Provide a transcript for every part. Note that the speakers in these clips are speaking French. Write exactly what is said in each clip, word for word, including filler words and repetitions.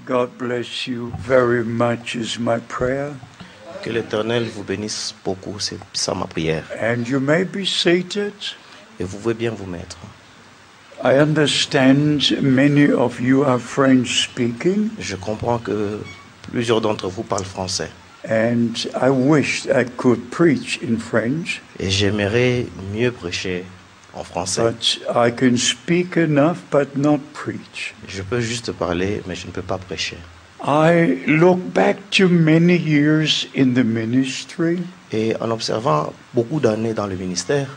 God bless you very much is my prayer. Que l'Éternel vous bénisse beaucoup, c'est ça ma prière. And you may be seated. Et vous pouvez bien vous mettre. I understand many of you are French speaking. Je comprends que plusieurs d'entre vous parlent français. And I wish I could preach in French. Et j'aimerais mieux prêcher en français. But I can speak enough but not preach. Je peux juste parler, mais je ne peux pas prêcher. I look back to many years in the ministry. Et en observant beaucoup d'années dans le ministère,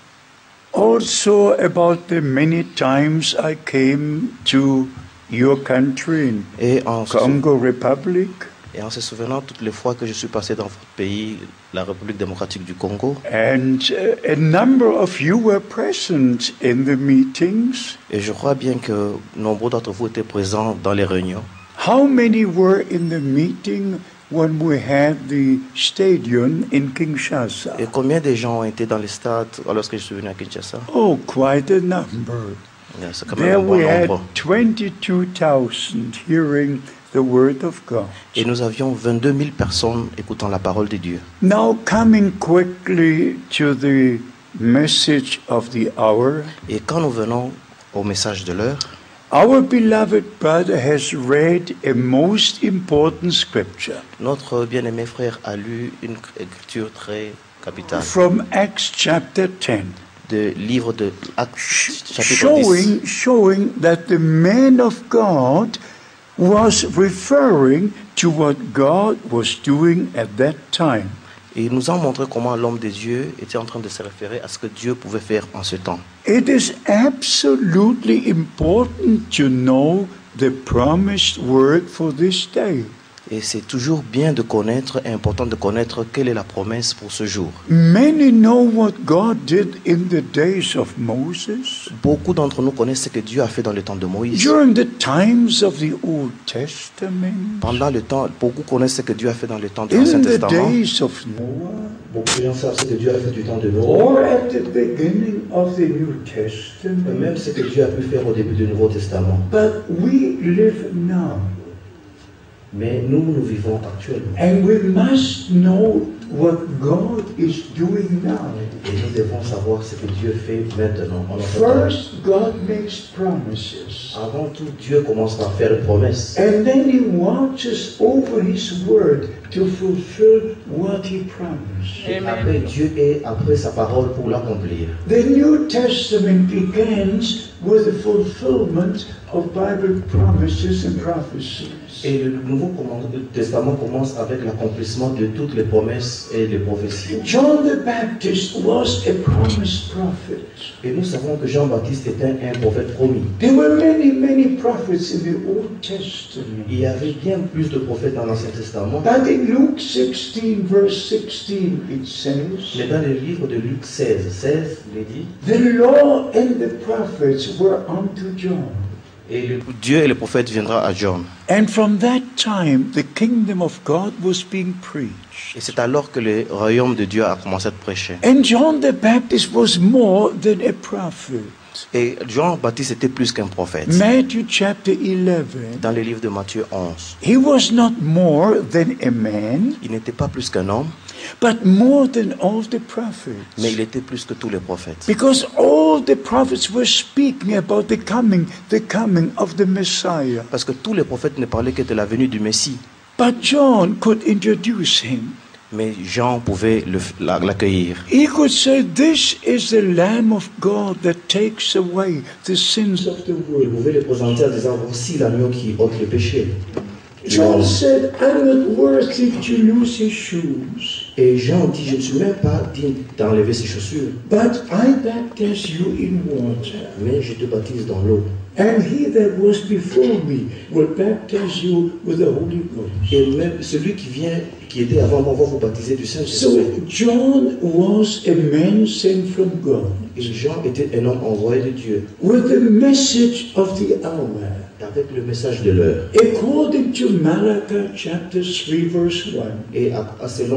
also about the many times I came to your country in et en, Congo Republic. Et en se souvenant toutes les fois que je suis passé dans votre pays, la République démocratique du Congo. And uh, a number of you were present in the meetings. Et je crois bien que nombreux d'entre vous étaient présents dans les réunions. How many were in the meeting when we had the stadium in Kinshasa? Et combien de gens ont été dans les stades lorsque je suis venu à Kinshasa? Oh, quite a number. Yeah, c'est quand même There un bon we had nombre. twenty-two thousand hearing the word of God. Et nous avions vingt-deux mille personnes écoutant la parole de Dieu. Now coming quickly to the message of the hour. Et quand nous venons au message de l'heure, our beloved brother has read a most important scripture. Notre bien-aimé frère a lu une écriture très capitale. From Acts chapter ten. De livre de Actes chapitre showing, dix. Showing that the man of God was referring to what God was doing at that time. Et il nous a montré comment l'homme de Dieu était en train de se référer à ce que Dieu pouvait faire en ce temps. It is absolutely important to know the promised word for this day. Et c'est toujours bien de connaître, important de connaître quelle est la promesse pour ce jour. Many know what God did in the days of Moses. Beaucoup d'entre nous connaissent ce que Dieu a fait dans le temps de Moïse. During the times of the Old Testament. Pendant le temps, beaucoup connaissent ce que Dieu a fait dans le temps de l'Ancien Testament. In the days of Noah. Beaucoup de gens savent ce que Dieu a fait du temps de Noé. Or at the beginning of the New Testament. Et même ce que Dieu a pu faire au début du Nouveau Testament. But we live now. Mais nous, nous vivons actuellement. And we must know what God is doing now. Et nous devons savoir ce que Dieu fait maintenant. First, God makes promises. Avant tout, Dieu commence par faire une promesse. And then He watches over His word to fulfill what He promised. Et après, Dieu est après sa parole pour l'accomplir. The New Testament begins with the fulfillment of Bible promises and prophecies. Et le Nouveau Testament commence avec l'accomplissement de toutes les promesses et les prophéties. John the Baptist was a promised prophet. Et nous savons que Jean-Baptiste était un prophète promis. There were many, many prophets in the Old Testament. Il y avait bien plus de prophètes dans l'Ancien Testament. But in Luke sixteen, verse sixteen, it says, Mais dans le livre de Luc seize, seize, il dit, the law and the prophets were unto John. Et le, Dieu et le prophète viendra à John. And from that time, the kingdom of God was being preached. Et c'est alors que le royaume de Dieu a commencé à être prêché. And John the Baptist was more than a prophet. Et Jean-Baptiste était plus qu'un prophète. Matthew chapter eleven. Dans le livre de Matthieu onze. He was not more than a man. Il n'était pas plus qu'un homme. But more than all the prophets. Mais il était plus que tous les prophètes. Because all the prophets were speaking about the coming, the coming of the Messiah. Parce que tous les prophètes ne parlaient que de la venue du Messie. But John could introduce him. Mais Jean pouvait l'accueillir. He could say, "This is the Lamb of God that takes away the sins of the world." Il pouvait le présenter en disant, voici l'agneau qui ôte le péché. John said, "I'm not worthy to lose his shoes." Et Jean dit, je ne suis même pas digne d'enlever ses chaussures. But I baptize you in water. Mais je te baptise dans l'eau. And he that was before me will baptize you with the Holy Ghost. Et même celui qui vient, qui était avant moi, va vous baptiser du Saint-Esprit. So John was a man sent from God. Et Jean était un homme envoyé de Dieu. With the message of the hour. Avec le message de l'heure. According to Malachi chapter three verse one. Et à, à selon Malachie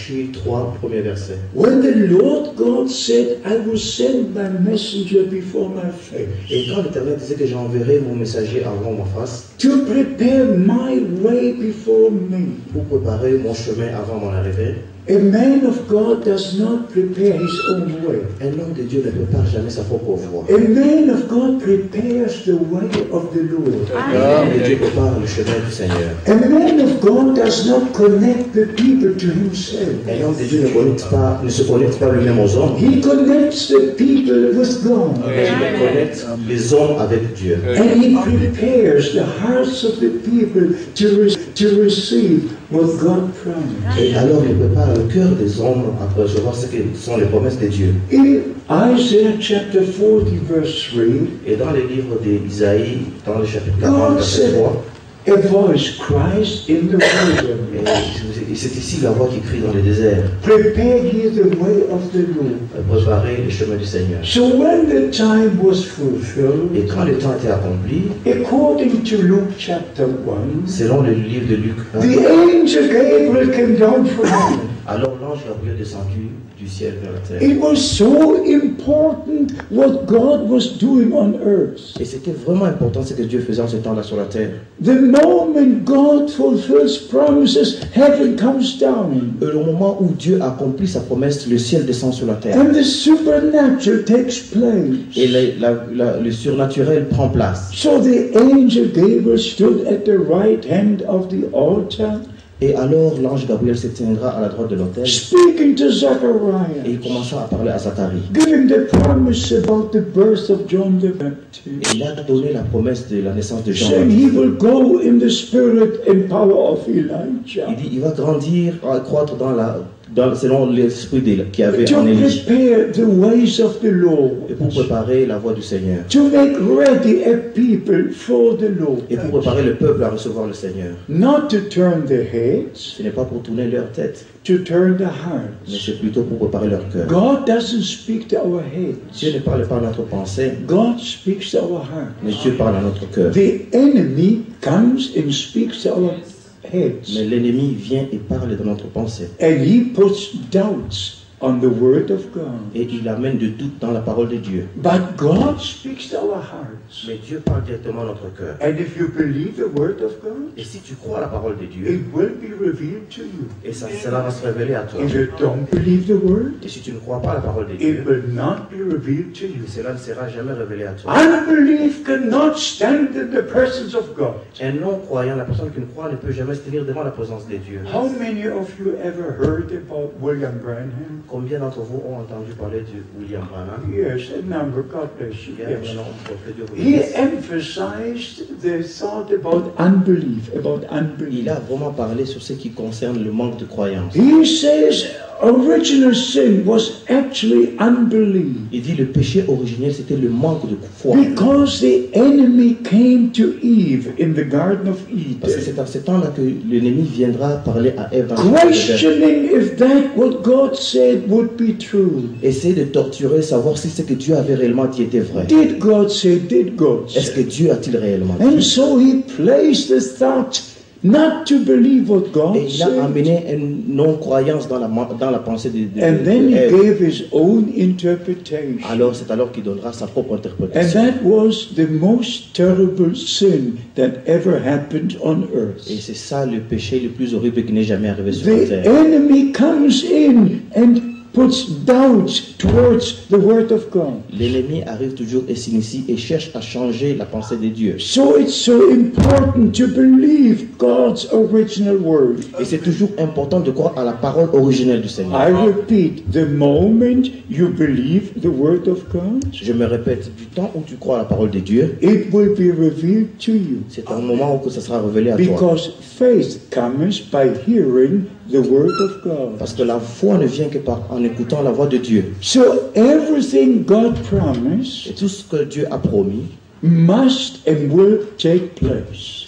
Malachie trois, premier verset. When the Lord God said, I will send my messenger before my face. Et quand l'Éternel disait que j'enverrai mon messager avant ma face, to prepare my way before me. pour préparer mon chemin avant mon arrivée, A man of God does not prepare his own way. un homme de Dieu ne prépare jamais sa propre voie. A man of God prepares the way of the Lord. Un homme de Dieu prépare le chemin du Seigneur. A man of God does not connect the people to himself. Un homme de Dieu ne, connecte pas, ne se connecte pas lui-même aux hommes. He connects the people with God. Mais il connecte les hommes avec Dieu. And he prepares the hearts of the people to, re to receive what God promised. Et alors il prépare le cœur des hommes à recevoir ce que sont les promesses de Dieu. In Isaiah chapter forty verse three, Et dans les livres d'Isaïe, dans le chapitre quarante, verset trois, a voice cries in the wilderness, et c'est ici la voix qui crie dans le désert. prepare ye the way of the Lord. Préparer le chemin du Seigneur. So when the time was fulfilled, Et quand le temps était accompli, according to Luke chapter one, selon le livre de Luc un, the angel Gabriel came down from heaven. alors l'ange Gabriel descendu du ciel vers la terre. It was so important what God was doing on earth. Et c'était vraiment important ce que Dieu faisait en ce temps-là sur la terre. The moment God fulfills promises, heaven comes down. Et au moment où Dieu accomplit sa promesse, le ciel descend sur la terre. And the supernatural takes place. Et la- la- la- le surnaturel prend place. So the angel Gabriel stood at the right hand of the altar, Et alors l'ange Gabriel se tiendra à la droite de l'autel speaking to et Zachariah, il commença à parler à Zacharie. giving the promise about the birth of John the Baptist, Et il a donné la promesse de la naissance de Jean. saying he will go in the spirit and power of Elijah Il dit il va grandir, à croître dans la, dans, selon l'esprit de- qu'il y avait to en Élie. prepare the ways of the Lord, Et pour préparer la voie du Seigneur. to make ready a people for the Lord, Et pour préparer le peuple à recevoir le Seigneur. not to turn their heads, Ce n'est pas pour tourner leur tête, to turn the mais hearts. c'est plutôt pour préparer leur cœur. God doesn't speak to our heads. Dieu ne parle pas à notre pensée, God speaks to our heart. mais Dieu parle à notre cœur. The enemy comes and speaks to our heads. Mais l'ennemi vient et parle dans notre pensée. And he puts doubts on the word of God. Et il amène de doute dans la parole de Dieu. But God speaks to our hearts. Mais Dieu parle directement à notre cœur. And if you believe the word of God, Et si tu crois à la parole de Dieu, it will be revealed to you. et ça, cela va se révéler à toi. If you don't believe the word, Et si tu ne crois pas à la parole de it Dieu, will not be revealed to you. cela ne sera jamais révélé à toi. Unbelief cannot stand in the presence of God. Un non-croyant, la personne qui ne croit, ne peut jamais se tenir devant la présence de Dieu. How many of you ever heard about William Branham? Combien d'entre vous ont entendu parler de William Branham? Yes, a number. God bless you. Il y a un Yes. nombre, que Dieu vous He bénisse. emphasized the thought about unbelief, about Il unbelief. a vraiment parlé sur ce qui concerne le manque de croyance. He says original sin was actually unbelief Il dit le péché originel, c'était le manque de foi. because the enemy came to Eve in the Garden of Parce que Eden, c'est à ce temps-là que l'ennemi viendra parler à Ève dans le jardin d'Éden. questioning if that what God said would be true. Essayer de torturer, savoir si ce que Dieu avait réellement dit était vrai. Did God say? Did God Est-ce que say? Dieu a-t-il réellement And dit? so he placed the thought not to believe what God Et il a said. amené une non-croyance dans la, dans la pensée de, de, And de then he Ève. gave his own interpretation. Alors c'est alors qu'il donnera sa propre And interprétation. that was the most terrible sin that ever happened on earth. Et c'est ça le péché le plus horrible qui n'est jamais arrivé sur la The terre. enemy comes in and puts doubts towards the word of God. L'ennemi arrive toujours et s'initie et cherche à changer la pensée de Dieu. So it's so important to believe God's original word. Et c'est toujours important de croire à la parole originelle du Seigneur. I repeat, the moment you believe the word of God, Je me répète, du temps où tu crois à la parole de Dieu, it will be revealed to you. c'est un moment où que ça sera révélé à toi. Because faith comes by hearing the word of God. Parce que la foi ne vient que par en écoutant la voix de Dieu. So everything God promised Et tout ce que Dieu a promis, must and will take place.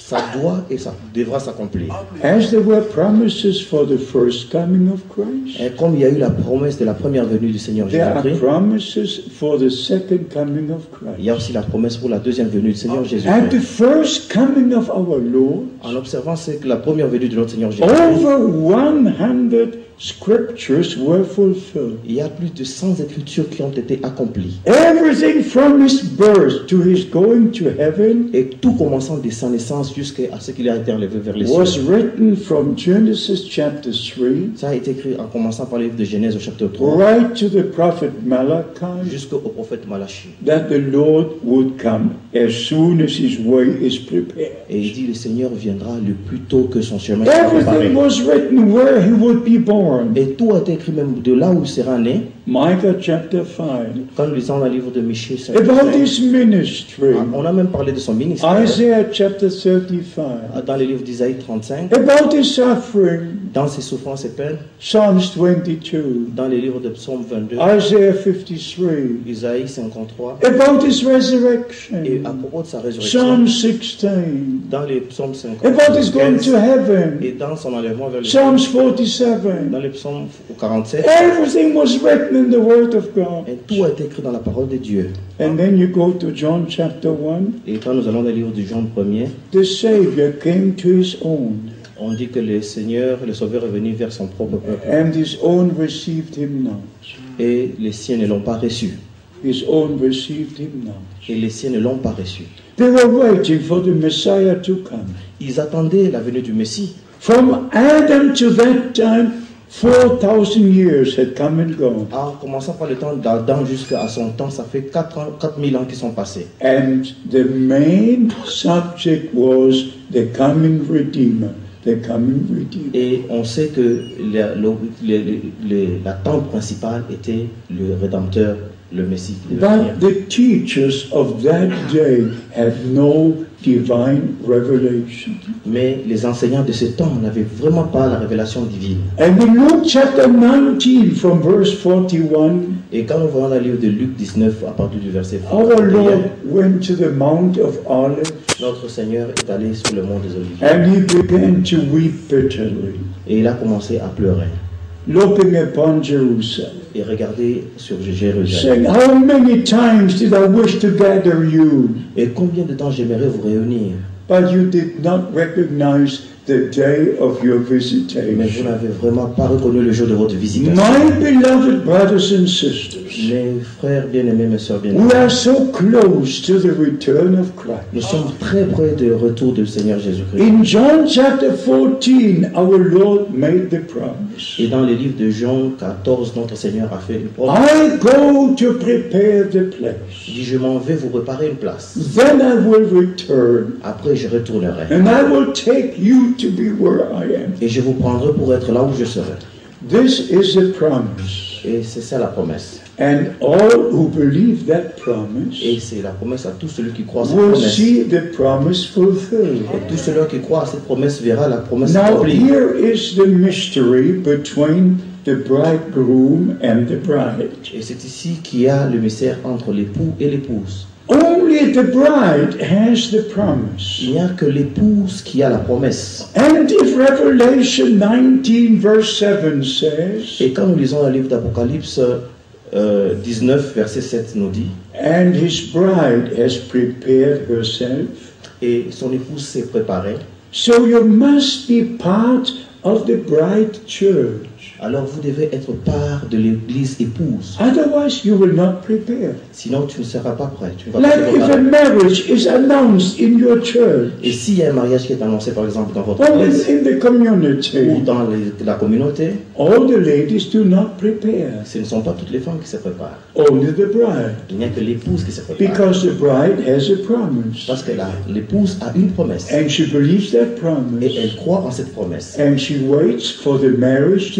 ça doit et ça devra s'accomplir. As there were promises for the first coming of Christ, Et comme il y a eu la promesse de la première venue du Seigneur there are Jésus-Christ, promises for the second coming of il y a Christ. aussi la promesse pour la deuxième venue du Seigneur At the Jésus-Christ. first coming of our Lord, En observant c'est que la première venue de notre Seigneur Jésus-Christ, over one hundred scriptures were fulfilled. il y a plus de cent écritures qui ont été accomplies. Everything from his birth to his going to heaven Et tout commençant de sa naissance jusqu'à ce qu'il a été enlevé vers les was cieux. written from Genesis chapter three Ça a été écrit en commençant par le livre de Genèse au chapitre trois right to the prophet Malachi, jusqu'au prophète Malachie. that the Lord would come as soon as his way is prepared. Et il dit le Seigneur viendra le plus tôt que son chemin sera préparé. Everything was written where he would be born. Et tout a été écrit même de là où il sera né. Micah chapter five. Quand nous lisons le livre de Michée, About his ministry. on a même parlé de son ministère. Isaiah chapter thirty-five. Dans le livre d'Isaïe trente-cinq, About his suffering. dans ses souffrances et peines, Psalms twenty-two. dans les livres de Psaume vingt-deux, Isaiah fifty-three. Isaïe cinquante-trois, About his et à resurrection. propos de sa résurrection, Psalm sixteen. dans les Psaumes About his going cinquante, to heaven. et dans son enlèvement vers le Psalms ciel, forty-seven. dans les Psaumes quarante-sept, Everything was written in the Word of God. et tout a été écrit dans la parole de Dieu. And then you go to John chapter one. Et quand nous allons dans le livre du Jean premier, The Savior came to his own, on dit que le Seigneur, le Sauveur est venu vers son propre peuple, and his own received him not. et les siens ne l'ont pas reçu. His own received him not. Et les siens ne l'ont pas reçu. They were waiting for the Messiah to come. Ils attendaient la venue du Messie. From Adam to that time, four thousand years had come and gone. En commençant par le temps d'Adam jusqu'à son temps, ça fait quatre mille ans qui sont passés. And the main subject was the coming Redeemer. The coming Redeemer. Et on sait que la- le- le- le- l'attente principale était le Rédempteur, le Messie qui devait venir. But the teachers of that day had no divine revelation. Mais les enseignants de ce temps n'avaient vraiment pas la révélation divine. And in Luke chapter nineteen from verse forty-one, Et quand nous voyons dans le livre de Luc dix-neuf, à partir du verset our forty et un, Lord went to the Mount of Olives notre Seigneur est allé sur le mont des Oliviers and he began to weep bitterly, et il a commencé à pleurer looking upon Jerusalem, et regarder sur Jérusalem. saying, how many times did I wish to gather you, Et combien de temps j'aimerais vous réunir, but you did not recognize the day of your mais vous visitation. n'avez vraiment pas reconnu le jour de votre visitation. My beloved brothers and sisters, Mes frères bien-aimés, mes soeurs we bien-aimées, are so close to the return of Christ. nous sommes très près du retour du Seigneur Jésus-Christ. In John chapter fourteen, our Lord made the promise. Et dans le livre de Jean quatorze, notre Seigneur a fait une promesse. I go to prepare the Il place. dit, je m'en vais vous préparer une place. Then I will return, Après, je retournerai. and I will take you to be where I am. Et je vous prendrai pour être là où je serai. This is a promise. Et c'est ça la promesse. And all who believe that promise Et c'est la promesse à tous ceux qui croient à cette will promesse. see the promise fulfilled. Et tous ceux qui croient à cette promesse verra la promesse Now, accomplie. here is the mystery between the bridegroom and the bride. Et c'est ici qu'il y a le mystère entre l'époux et l'épouse. Only the bride has the promise. Il n'y a que l'épouse qui a la promesse. And if Revelation nineteen verse seven says, Et quand nous lisons le livre d'Apocalypse euh, dix-neuf, verset sept nous dit, and his bride has prepared herself, et son épouse s'est préparée, so you must be part of the bride church. alors vous devez être part de l'église épouse. Otherwise, you will not prepare. Sinon, tu ne seras pas prêt. Tu ne vas pas te Like if a préparer. marriage is announced in your church Et s'il y a un mariage qui est annoncé, par exemple, dans votre or in, église in the ou community, dans les- la communauté, all the ladies do not prepare. ce ne sont pas toutes les femmes qui se préparent. Only the bride. Il n'y a que l'épouse qui se prépare. Because the bride has a promise. Parce que la- l'épouse a une promesse. And she believes that Et promise. elle croit en cette promesse. And she waits for the marriage to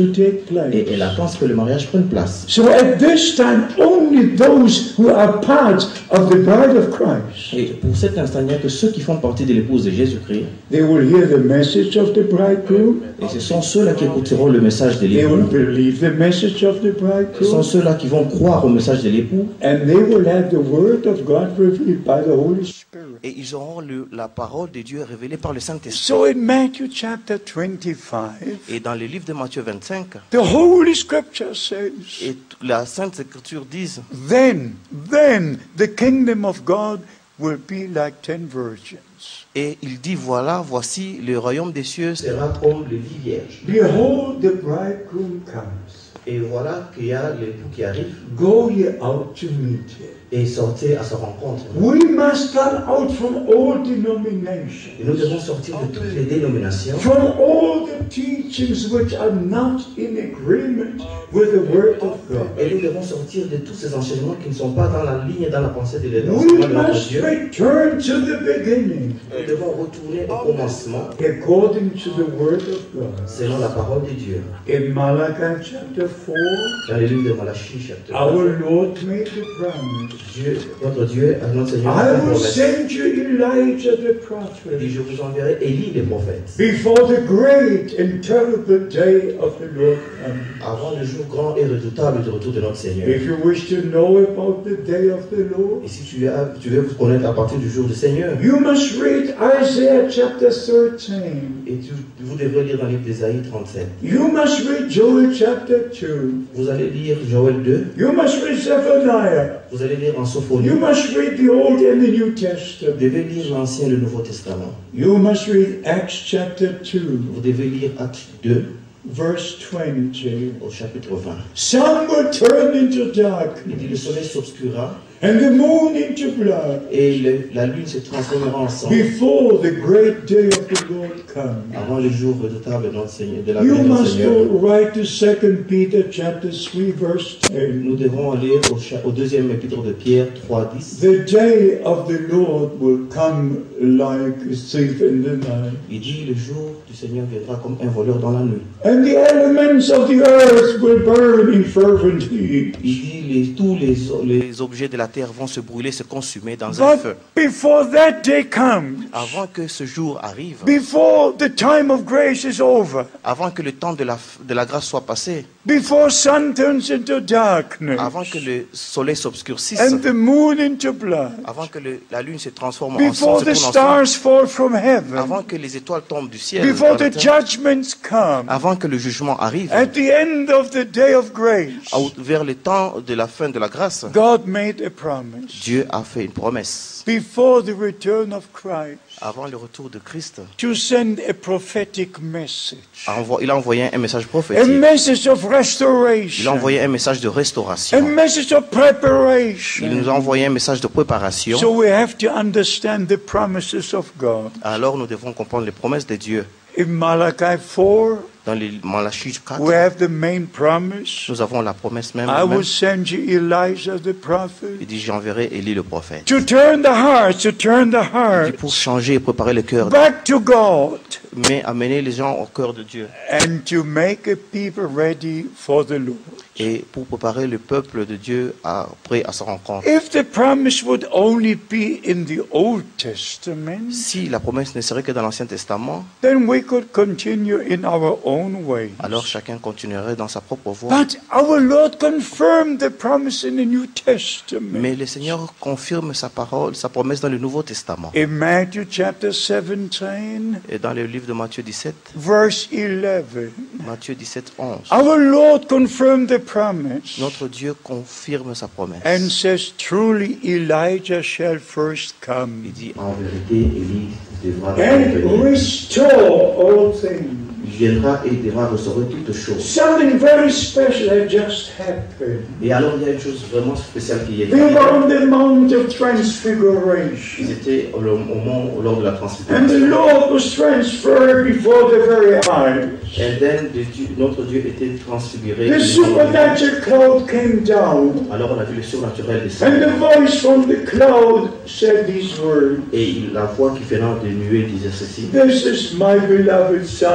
take place. Et elle attend que le mariage prenne place. So at this time, only those who are part of the bride of Christ, Et pour cet instant, il n'y a que ceux qui font partie de l'épouse de Jésus-Christ. they will hear the message of the bridegroom. Et ce sont ceux-là qui écouteront le message de They will l'époux. believe the message of the Ce sont bridegroom. ceux-là qui vont croire au message de l'époux. And they will have the word of God revealed by the Holy Spirit. Et ils auront le- la parole de Dieu révélée par le Saint-Esprit. So in Matthew chapter twenty-five, Et dans le livre de Matthieu vingt-cinq, the Holy Scripture says, et t- la Sainte Écriture dit, Then, then the kingdom of God will be like ten virgins. et il dit, voilà, voici, le royaume des cieux sera comme les dix vierges. Behold, the bridegroom comes. Et voilà qu'il y a l'époux qui arrive, Go ye out to meet him. et sortez à sa rencontre. We must come out from all Et nous denominations, devons sortir de toutes les dénominations, from all the teachings which are not in agreement with the word of God. et nous devons sortir de tous ces enseignements qui ne sont pas dans la ligne et dans la pensée de We l'enseignement de notre must Dieu. return to the beginning, Nous devons retourner au commencement according to the word of God. selon la parole de Dieu. In Malachi chapter four, Dans le livre de Malachie, chapitre our quatre, Lord made the promise. Dieu, notre Dieu, notre Seigneur, a I fait une will promesse. send you Elijah the Il dit, prophet je vous enverrai Élie le prophète, before the great and terrible day of the Lord comes. avant le jour grand et redoutable du retour de notre Seigneur. If you wish to know about the day of the Lord, Et si tu, as, tu veux vous connaître à partir du jour du Seigneur, you must read Isaiah chapter thirteen. et tu, vous devrez lire dans le livre d'Ésaïe trente-sept. You must read Joel chapter two. Vous allez lire Joël deux, You must read Zephaniah. vous allez lire en Sophonie, You must read the Old and the New vous Testament. devez lire l'Ancien et le Nouveau Testament. You must read Acts chapter two, Vous devez lire Actes deux verse twenty. au chapitre vingt. Sun will turn into Il dit, darkness, le soleil s'obscurera and the moon into blood, et le- la lune se transformera en sang before the great day of the Lord comes. avant le jour redoutable de notre Seigneur, de la You venue de notre must Seigneur. go right to Second Peter chapter three, verse ten. Nous devons aller au, cha- au deuxième épître de Pierre trois dix. The day of the Lord will come like a thief in the night, Il dit, le jour du Seigneur viendra comme un voleur dans la nuit. and the elements of the earth will burn in fervent heat. Il dit, les, tous les, o- les objets de la terre vont se brûler, se consumer dans un feu. But before that day comes, Avant que ce jour arrive, before the time of grace is over, avant que le temps de la, f- de la grâce soit passé, before sun turns into darkness, avant que le soleil s'obscurcisse, and the moon into blood, avant que le- la lune se transforme en sang, before se the tourne en sang, stars fall from heaven, avant que les étoiles tombent du ciel, before dans la the terre, judgments come, avant que le jugement arrive, at the end of the day of grace, à- vers le temps de la fin de la grâce, God made a promise. Dieu a fait une promesse Before the return of Christ, avant le retour de Christ. to send a prophetic message, a envo- Il a envoyé un message a prophétique. message of Il a restoration, envoyé un message de a restauration. message of Il nous a preparation. envoyé un message de préparation. So we have to understand the promises of God. Alors nous devons comprendre les promesses de Dieu. In Malachi four, Dans les Malachie we quatre, have the main promise. nous avons la promesse même. I même. will send you Elijah the prophet Il dit, j'enverrai Élie le prophète. to turn the hearts, to turn the Il dit, heart pour changer et préparer le cœur, back to God mais amener les gens au cœur de Dieu. and to make a people ready for the Lord. Et pour préparer le peuple de Dieu à, prêt à sa rencontre. If the promise would only be in the Old Testament, Si la promesse ne serait que dans l'Ancien Testament, then we could continue in our own way. alors chacun continuerait dans sa propre voie. But our Lord confirmed the promise in the New Testament. Mais le Seigneur confirme sa parole, sa promesse dans le Nouveau Testament. In Matthew chapter seventeen, Et dans le livre de Matthieu dix-sept, verse eleven, Matthieu dix-sept, onze, our Lord confirmed the promise notre Dieu confirme sa promesse. and says, truly Elijah shall first Il come dit, en vérité, Élie devra and venir. restore all things. Il viendra et devra restaurer toutes choses. Something very special had just happened. Et alors il y a une chose vraiment spéciale qui est They were arrivée. on the Mount of Transfiguration. Ils étaient au, au moment, lors de la And the transfiguration. Lord was transferred before their very eyes. Et then, de Dieu- notre Dieu était transfiguré. The supernatural cloud came down, Alors on a vu le surnaturel and descendre. the voice from the cloud said these words, Et il- la voix qui venant des nuées disait ceci. This is my beloved Son,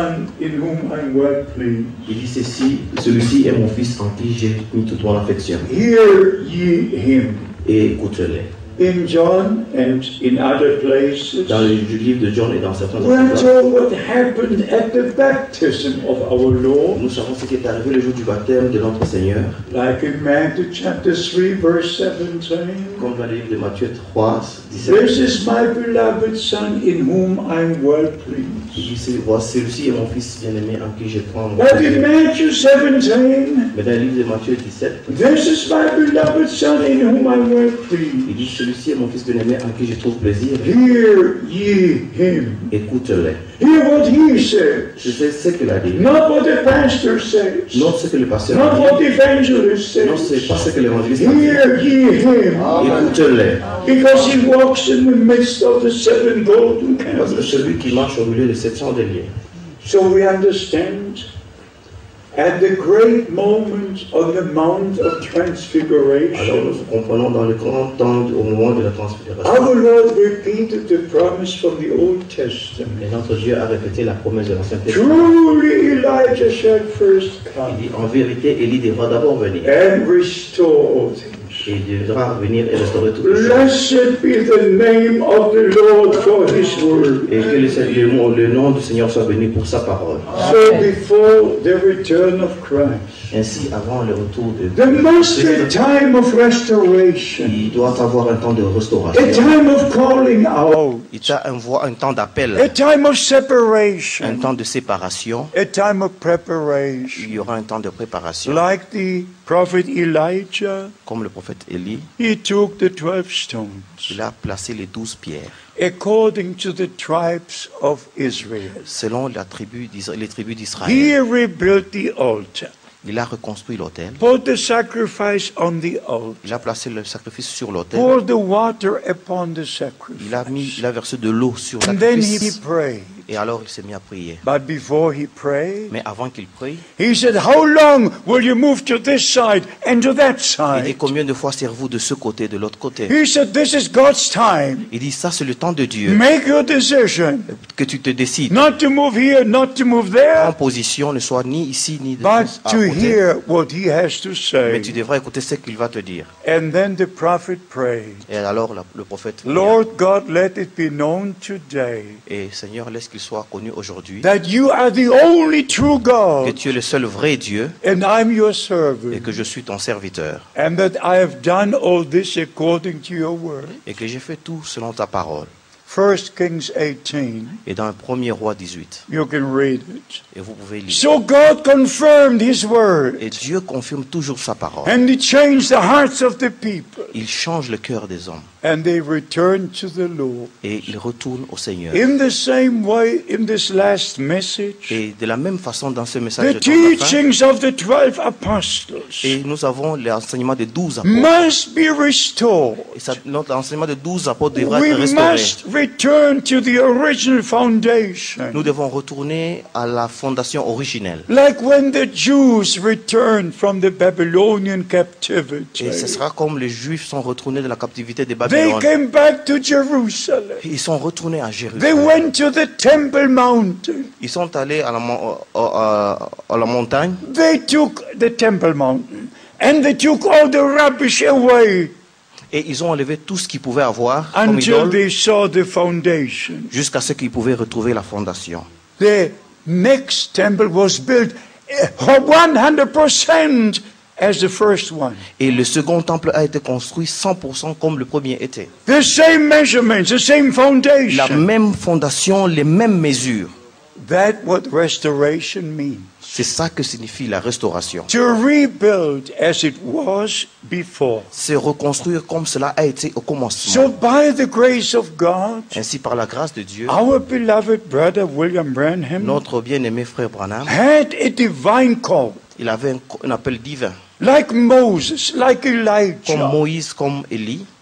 in whom I'm well pleased. Il dit ceci, celui-ci est mon fils en qui j'ai mis toute mon affection. Hear ye him. Et écoute-les. In John and in other places, dans le livre de John et dans certains we are autres told what happened at the baptism of our Lord. nous savons ce qui est arrivé le jour du baptême de notre Seigneur. Like in Matthew chapter three, verse seventeen. Comme dans le livre de Matthieu trois, dix-sept. This is my beloved Son in whom I'm well pleased. Il dit, voici celui-ci est mon fils bien-aimé en qui je prends mon But in plaisir. Matthew seventeen, Mais dans le livre de Matthieu dix-sept, this is my beloved Son in whom I'm well il pleased. dit, celui-ci est mon fils bien-aimé en qui je trouve plaisir. Hear ye him. Écoute-les. Hear what he says. Je sais ce qu'il a dit. Not what the pastor says. Non ce que le pasteur Not a what dit. the evangelist Non, c'est says. pas ce que l'évangéliste a dit. Hear ye him. Écoute-les. Because he walks in the midst of the seven golden Parce que candles. celui qui marche au milieu de sept chandeliers. So we understand at the great moment of the Mount of Alors Transfiguration, nous comprenons dans le grand temps au moment de la transfiguration. our Lord repeated the promise from the Old Testament. Et notre Dieu a répété la promesse de l'Ancien Testament. Truly Elijah shall first Il come dit, en vérité, Élie devra d'abord venir. and restore all things. Et il devra venir et restaurer toutes les choses. Blessed be the name of the Lord for his word. Et que le, le, mot- le nom du Seigneur soit béni pour sa parole. So before the return of Christ, Ainsi, avant le retour de there must be a Christ, time of restoration, il doit avoir un temps de a restauration. time of calling out, Il y a un, voie- un temps d'appel, a time of un separation, temps de séparation. a time of preparation. Il y aura un temps de préparation. Like the prophet Elijah, Comme le prophète Élie, he took the twelve stones il a placé les douze pierres according to the tribes of Israel. selon la tribu d'Isra- les tribus d'Israël. He rebuilt the altar, Il a reconstruit l'autel. put the sacrifice on the altar, Il a placé le sacrifice sur l'autel. poured the water upon the Il a, mis, sacrifice. il a versé de l'eau sur le And then he sacrifice. prayed. Et alors il s'est mis à prier. But before he prayed, Mais avant qu'il prie, he said, how long will you move to this side and to that il dit side? combien de fois servez-vous de ce côté, de l'autre côté. He said, this is God's time. Il dit ça c'est le temps de Dieu. Make your decision. Que tu te décides. Not to move here, not to move En there, position ne soit ni ici ni de but à to côté. hear what he has to Mais say. tu devras écouter ce qu'il va te dire. And then the prophet prayed, Et alors la- le prophète pria. Lord God, let it be known today Et Seigneur, laisse qu'il soit connu aujourd'hui that you are the only true que God tu es le seul vrai Dieu and I'm your et servant, que je suis ton serviteur and that I have done all this according to your word. et que j'ai fait tout selon ta parole. First Kings eighteen, Et dans le premier roi dix-huit, you can read it. et vous pouvez lire. So God confirmed his word, Et Dieu confirme toujours sa parole. and he changed the hearts of the people, Il change le cœur des hommes and they returned to the Lord. et il retourne au Seigneur. In the same way, in this last message, Et de la même façon, dans ce message the de temps de la fin, teachings of the twelve apostles et nous avons l'enseignement des douze apôtres. must be restored. Et ça, notre enseignement de douze apôtres devra We être restauré. must return to the original foundation. Nous devons retourner à la fondation originelle. Like when the Jews returned from the Babylonian captivity. Et ce sera comme les Juifs sont retournés de la captivité des They Babylone. came back to Jerusalem. Ils sont retournés à They Jérusalem. went to the Temple Mountain. Ils sont allés à la, mon- à- à- à la montagne. They took the Temple Mountain and they took all the rubbish away Et ils ont enlevé tout ce qu'ils pouvaient avoir comme until idole they saw the foundation. jusqu'à ce qu'ils pouvaient retrouver la fondation. The next temple was built one hundred percent as the first one. Et le second temple a été construit cent pour cent comme le premier était. The same measurements, the same La foundation. même fondation, les mêmes mesures. That's what restoration means. C'est ça que signifie la restauration. To rebuild as it was before. C'est reconstruire comme cela a été au So commencement. by the grace of God, Ainsi, par la grâce de Dieu, our beloved brother William Branham notre bien-aimé frère Branham, had a divine call, il avait un, un appel divin, like Moses, like comme Elijah, Moïse, comme Élie,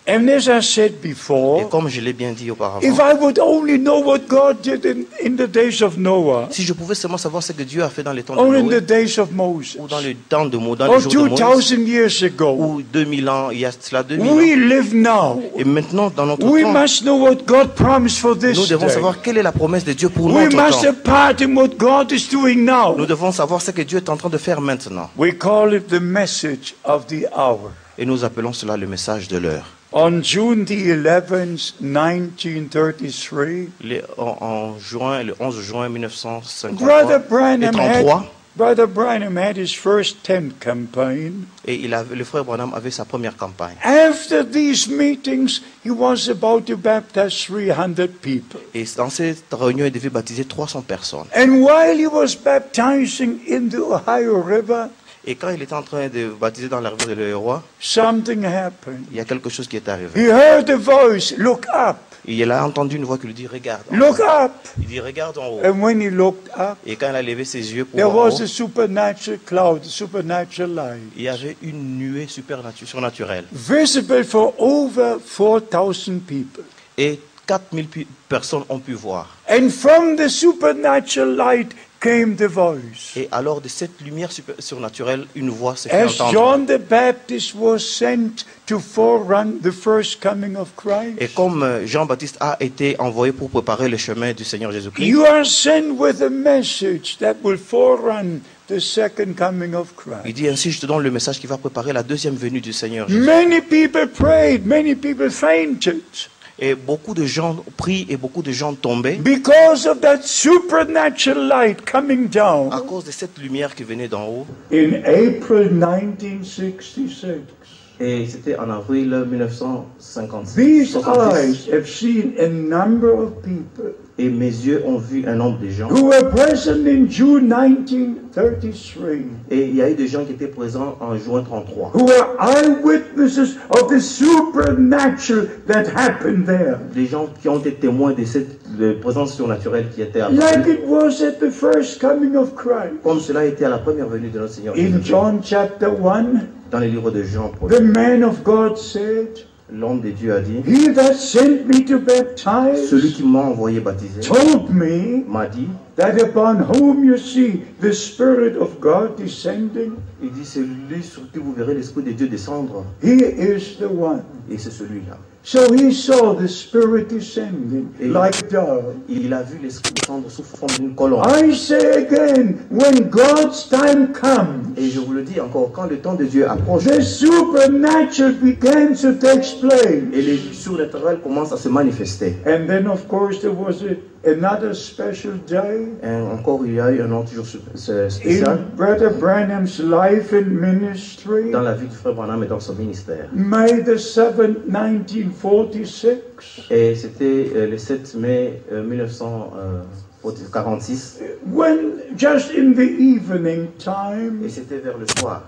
And as I said Et before, comme je l'ai bien dit auparavant, if I would only know what God did in, in the days of Noah, si je pouvais seulement savoir ce que Dieu a fait dans les temps de or in the Noé, days of Moses, ou dans le temps de Mo, dans or les jours de two Moïse, thousand years ago, ou deux mille ans, il y a cela deux mille we ans. live now. Et maintenant, dans notre We temps, must know what God promised for nous this devons day. savoir quelle est la promesse de Dieu pour We notre must temps. have part in what God is doing now. Nous devons savoir ce que Dieu est en train de faire maintenant. We call it the message of the hour. Et nous appelons cela le message de l'heure. On June the eleventh, nineteen thirty-three, Les- En, en juin, le onze juin mille neuf cent Brother cinquante-trois et Branham had, trente-trois, Brother Branham had his first tent campaign. et il avait, le frère Branham avait sa première campagne. After these meetings, he was about to baptize three hundred people. Et dans cette réunion, il devait baptiser trois cents personnes. And while he was baptizing in the Ohio River, Et quand il était en train de baptiser dans la rivière de l'Eroy, something happened. il y a quelque chose qui est arrivé. He heard a voice, look up, Et il a entendu une voix qui lui dit regarde. en look haut. up. Il dit regarde en haut. And when he looked up, Et quand il a levé ses yeux pour there voir en was haut, a supernatural cloud, a supernatural light, il y avait une nuée supernatu- surnaturelle. visible for over four thousand people. Et quatre mille pi- personnes ont pu voir. And from the supernatural light came the voice. Et alors de cette lumière super- surnaturelle, une voix s'est fait As entendre. John the Baptist was sent to forerun the first coming of Et Christ, comme euh, Jean-Baptiste a été envoyé pour préparer le chemin du Seigneur Jésus-Christ, you are sent with a message that will forerun the second coming of il Christ. dit ainsi, je te donne le message qui va préparer la deuxième venue du Seigneur Jésus. Many people prayed, many people fainted Et beaucoup de gens prient et beaucoup de gens tombaient because of that supernatural light coming à down. cause de cette lumière qui venait d'en haut. In April nineteen sixty-six, Et c'était en avril mille neuf cent cinquante-six. these eyes have seen a number of people Et mes yeux ont vu un nombre de gens. who were present in June nineteen thirty-three, Et il y a eu des gens qui étaient présents en juin trente-trois. who were eyewitnesses of the supernatural that happened there. Des gens qui ont été témoins de cette de présence surnaturelle qui était Like apparue. it was at the first coming of Christ. Comme cela était à la première venue de notre Seigneur In Jésus. John chapter one, Dans les livres de Jean, the man of God said, l'homme de Dieu a dit, He that sent me to baptize celui qui m'a envoyé baptiser told me m'a dit, that upon whom you see the Spirit of God descending, il dit, c'est lui sur qui vous verrez l'Esprit de Dieu descendre. he is the one. Et c'est celui-là. So he saw the Spirit descending like a dove. Il a vu l'Esprit descendre sous forme d'une colombe. I say again, when God's time comes, Et je vous le dis encore, quand le temps de Dieu approche, the supernatural begins to take place. et les surnaturels commencent à se manifester. And then, of course, there was a, another special day Et encore, il y a eu un autre jour spécial in Brother Branham's life and ministry. dans la vie du frère Branham et dans son ministère. May the seventh, nineteen forty-six, Et c'était euh, le sept mai euh, mille neuf cent quarante-six. when just in the evening time, Et c'était vers le soir.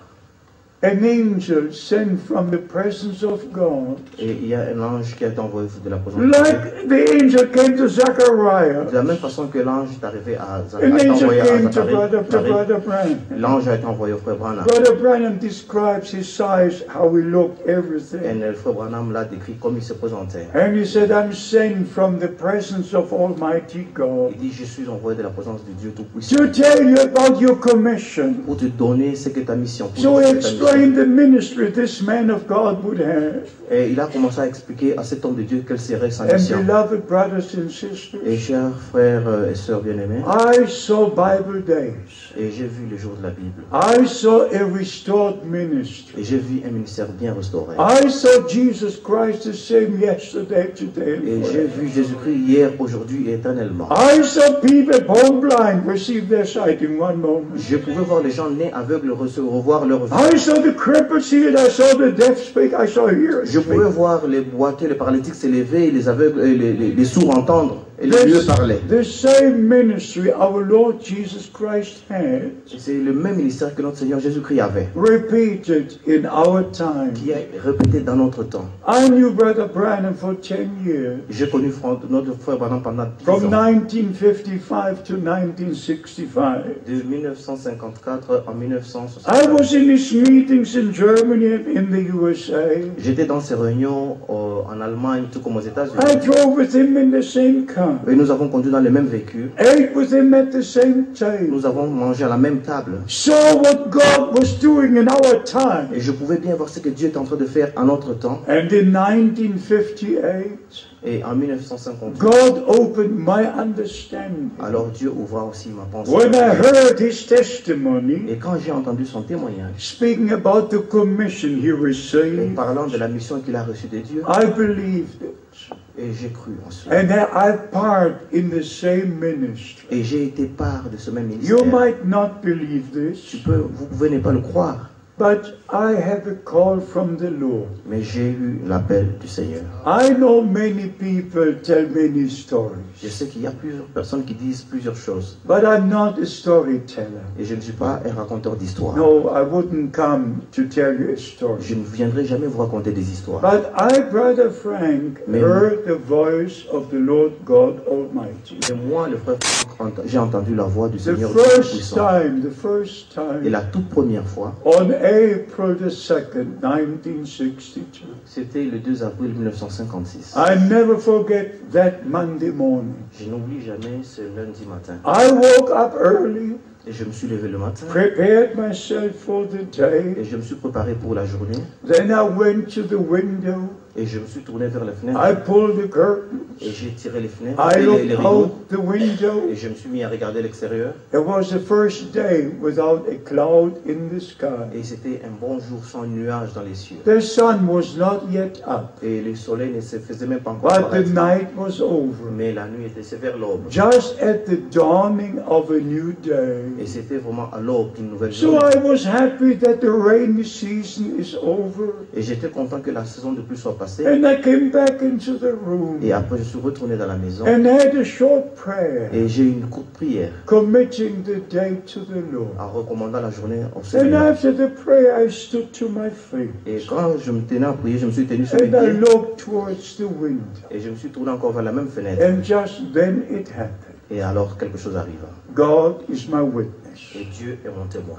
an angel sent from the presence of God, Et il y a un ange qui a été envoyé de la présence de Dieu. like the angel came to Zechariah. De la même façon que l'ange est arrivé à An Zacharie, a été angel envoyé à came to Zacharie, Brother, to Zacharie, Brother Branham. l'ange a été envoyé au frère Branham. Brother Branham describes his size, how he looked, Et everything. le frère Branham l'a décrit comme il se présentait. And he said, I'm sent from the presence of Almighty God Il dit, je suis envoyé de la présence de Dieu Tout-Puissant to tell you about your commission. pour te donner ce que ta mission. Pour So te he donner ta mission. explained the ministry this man of God would have. Et il a commencé à expliquer à cet homme de Dieu quelle serait sa And mission. beloved brothers and Et sisters, chers frères euh, et sœurs bien-aimés, I saw Bible days. et j'ai vu les jours de la Bible. I saw a restored ministry. Et j'ai vu un ministère bien restauré. I saw Jesus Christ the same yesterday, today, Et and j'ai forever. vu Jésus-Christ hier, aujourd'hui et éternellement. I saw people born blind receive their sight in one moment. Je pouvais voir les gens nés aveugles rece- revoir leur vue. I saw the cripples healed. I saw the deaf speak. I saw hearers Je pouvais speak. voir les boiteux, les paralytiques s'élever, les aveugles, et les, les, les sourds entendre. et le Dieu parlait. The same ministry our Lord Jesus Christ had, c'est le même ministère que notre Seigneur Jésus-Christ avait, repeated in our time. Qui est répété dans notre temps. I knew Brother Branham for ten years. J'ai connu notre frère Branham pendant dix ans. From nineteen fifty-five to nineteen sixty-five. De mille neuf cent cinquante-quatre à mille neuf cent soixante. I was in his meetings in Germany and in the U S A. J'étais dans ses réunions euh, en Allemagne, tout comme aux États-Unis. I drove with him in the same car. Et nous avons conduit dans le même véhicule. Ate with him at the same table. Nous avons mangé à la même table. Saw what God was doing in our time. Et je pouvais bien voir ce que Dieu est en train de faire à notre temps. And in nineteen fifty-eight, et en mille neuf cent cinquante-huit, God opened my understanding. Alors Dieu ouvra aussi ma pensée. When I heard his testimony, et quand j'ai entendu son témoignage, speaking about the commission he received, et parlant de la mission qu'il a reçue de Dieu, I believed it. Et j'ai cru en cela. And I part in the same ministry. Et j'ai été part de ce même ministère. You might not believe this. Tu peux, vous pouvez ne pas le croire. But I have a call from the Lord. Mais j'ai eu l'appel du Seigneur. I know many people tell many stories. Je sais qu'il y a plusieurs personnes qui disent plusieurs choses. But I'm not a storyteller. Et je ne suis pas un raconteur d'histoires. No, I wouldn't come to tell you a story. Je ne viendrai jamais vous raconter des histoires. But I, Brother Frank, Mais heard the voice of the Lord God Almighty. Et moi, le frère Frank, j'ai entendu la voix du The Seigneur first Tout-Puissant. time, the first time. Et la toute première fois. On April the second, nineteen sixty-two. C'était le deux avril mille neuf cent cinquante-six. I never forget that Monday morning. Je n'oublie jamais ce lundi matin. I woke up early. Et je me suis levé le matin. Prepared myself for the day. Et je me suis préparé pour la journée. Then I went to the window. Et je me suis tourné vers la fenêtre. I pulled the curtains. Et j'ai tiré les fenêtres I et les, looked les rideaux. out the window. Et je me suis mis à regarder l'extérieur. It was the first day without a cloud in the sky. Et c'était un bon jour sans nuage dans les cieux. The sun was not yet up. Et le soleil ne se faisait même pas encore But the apparaître. night was over. Mais la nuit était c'est vers l'aube. Just at the dawning of a new day. Et c'était vraiment à l'aube d'une nouvelle So journée. I was happy that the rainy season is over. Et j'étais content que la saison de pluie soit passée. And I came back into the room. Et après je suis retourné dans la maison. And had a short prayer. Et j'ai eu une courte prière. Committing the day to the Lord. En recommandant la journée au And Seigneur. after the prayer, I stood to my feet. Et quand je me tenais à prier, je me suis tenu sur And les I pieds. looked towards the window. Et je me suis tourné encore vers la même fenêtre. And just then it happened. Et alors quelque chose arriva. God is my witness. Et Dieu est mon témoin.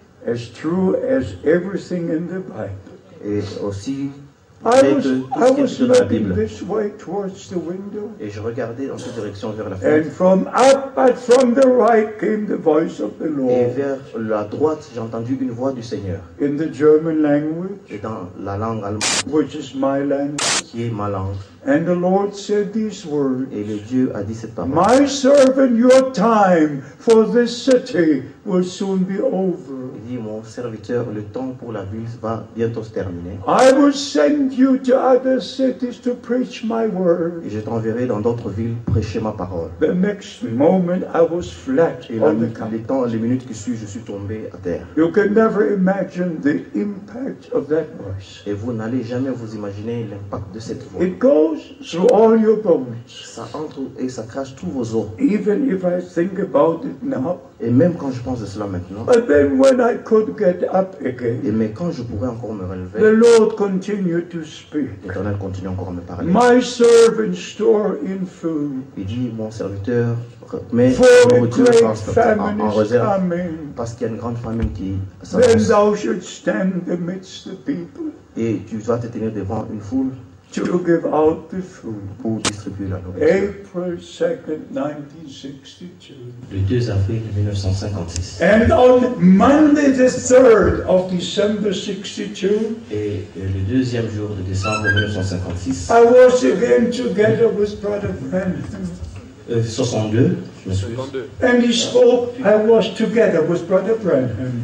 As true as everything in the Bible. Et aussi I vrai was, que tout I ce qui est was écrit dans la looking Bible. this way towards the window. Et je regardais dans cette direction vers la And fenêtre. from up but from the right came the voice of the Et Lord. vers la droite, j'ai entendu une voix du Seigneur. In the German language, Et dans la langue allemande, which is my language. qui est ma langue. And the Lord said these words. Et le Dieu a dit cette parole. My servant, your time for this city will soon be over. Il dit, mon serviteur, le temps pour la ville va bientôt se terminer. I will send you to other cities to preach my word. Et je t'enverrai dans d'autres villes prêcher ma parole. The next moment I was flat Et la, on the les, couch. temps, les minutes qui suivent, je suis tombé à terre. You can never imagine the impact of that voice. Et vous n'allez jamais vous imaginer l'impact de cette voix. It goes through all your bones. Ça entre et ça crache tous vos os. Even if I think about it now. Et même quand je pense de cela maintenant, But then when I could get up et again, mais quand je pourrais encore me the relever, Lord continued to speak. l'Éternel continue encore à me parler. My servant store in food. Il dit, mon serviteur met For a nourriture great en, famine en, en is réserve coming. parce qu'il y a une grande famine qui Then s'avance. thou should stand amidst the people Et tu vas te tenir devant une foule to give out the food. pour distribuer la nourriture. April second, nineteen sixty-two. Le deux avril mille neuf cent cinquante-six. And on Monday the third of December sixty-two, Et euh, le deuxième jour de décembre mille neuf cent cinquante-six, I was again together with Brother Branham. euh, soixante-deux, je m'excuse. And he spoke, I was together with Brother Branham.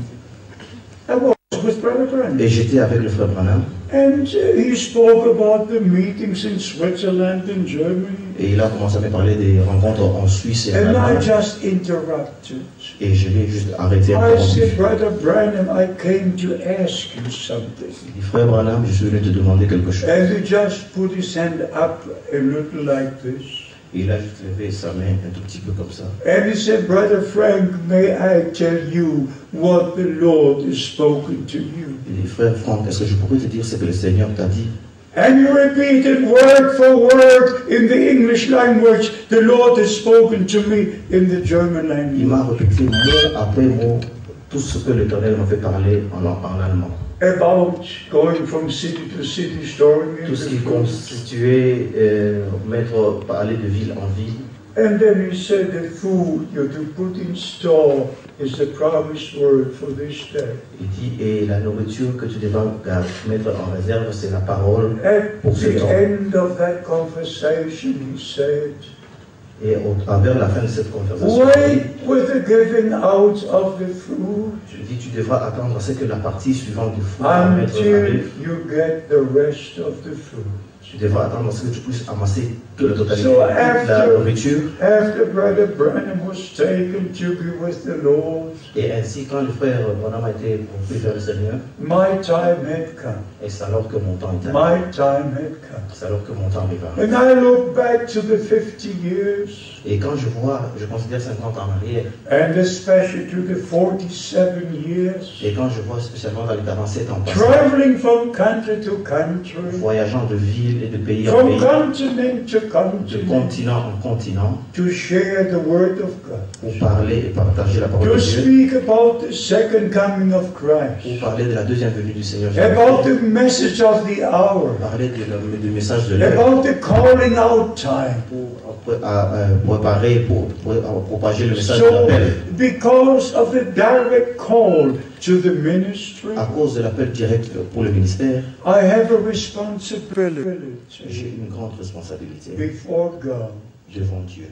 I was with Brother Branham. Et j'étais avec le frère Branham. And uh, he spoke about the meetings in Switzerland and Germany. Et il a commencé à me parler des rencontres en Suisse et en And I Allemagne. just interrupted. Et je l'ai juste arrêté. I said, Brother Branham, I came to ask you something. Il dit, frère Branham, je suis venu te demander quelque chose. And he just put his hand up a little like this. Et il a juste levé sa main un tout petit peu comme ça. And he said, Brother Frank, may I tell you what the Lord has spoken to you? Il dit, frère Franck, est-ce que je pourrais te dire ce que le Seigneur t'a dit? And he repeated word for word in the English language, the Lord has spoken to me in the German Il m'a language. répété mot après mot tout ce que l'Éternel m'a fait parler en, en allemand. About going from city to city, storing Tout ce qui in the constituait euh, mettre, parler de ville en ville. And then he said the food you're to put in store is the promised word for this day. Il dit, et la nourriture que tu devras mettre en réserve, c'est la parole At pour ce the temps. end of that conversation, he said, Et au, vers la fin de cette conversation, wait with the giving out of the food je dis, tu devras attendre à ce que la partie suivante du four à mettre until arrive. you get the rest of the food. Tu devras attendre à ce que tu puisses amasser toute la totalité So de la after, nourriture. after Brother Branham was taken to be with the Lord, Et ainsi, quand le frère Branham a été conduit vers le Seigneur, my time had come. et c'est alors que mon temps est My arrivé. time had come. C'est alors que mon temps arriva. And I look back to the fifty years, Et quand je vois, je considère cinquante ans en arrière, and especially to the forty-seven years, et quand je vois spécialement dans les quarante-sept ans passés, traveling from country to country, voyageant de ville et de pays en from pays, continent to de continent, continent en continent, to share the word of God, pour parler et partager la parole to de Dieu, speak about the second coming of pour Christ, parler de la deuxième venue du Seigneur about Jésus, the message of the hour, parler de la- du message de l'heure, about the calling out time. pour, pour, à- à- pour préparer, pour, pour, pour propager le message de So, l'appel. because of the direct call to the ministry, À cause de l'appel direct pour le ministère, I have a responsibility j'ai une grande responsabilité before God. devant Dieu.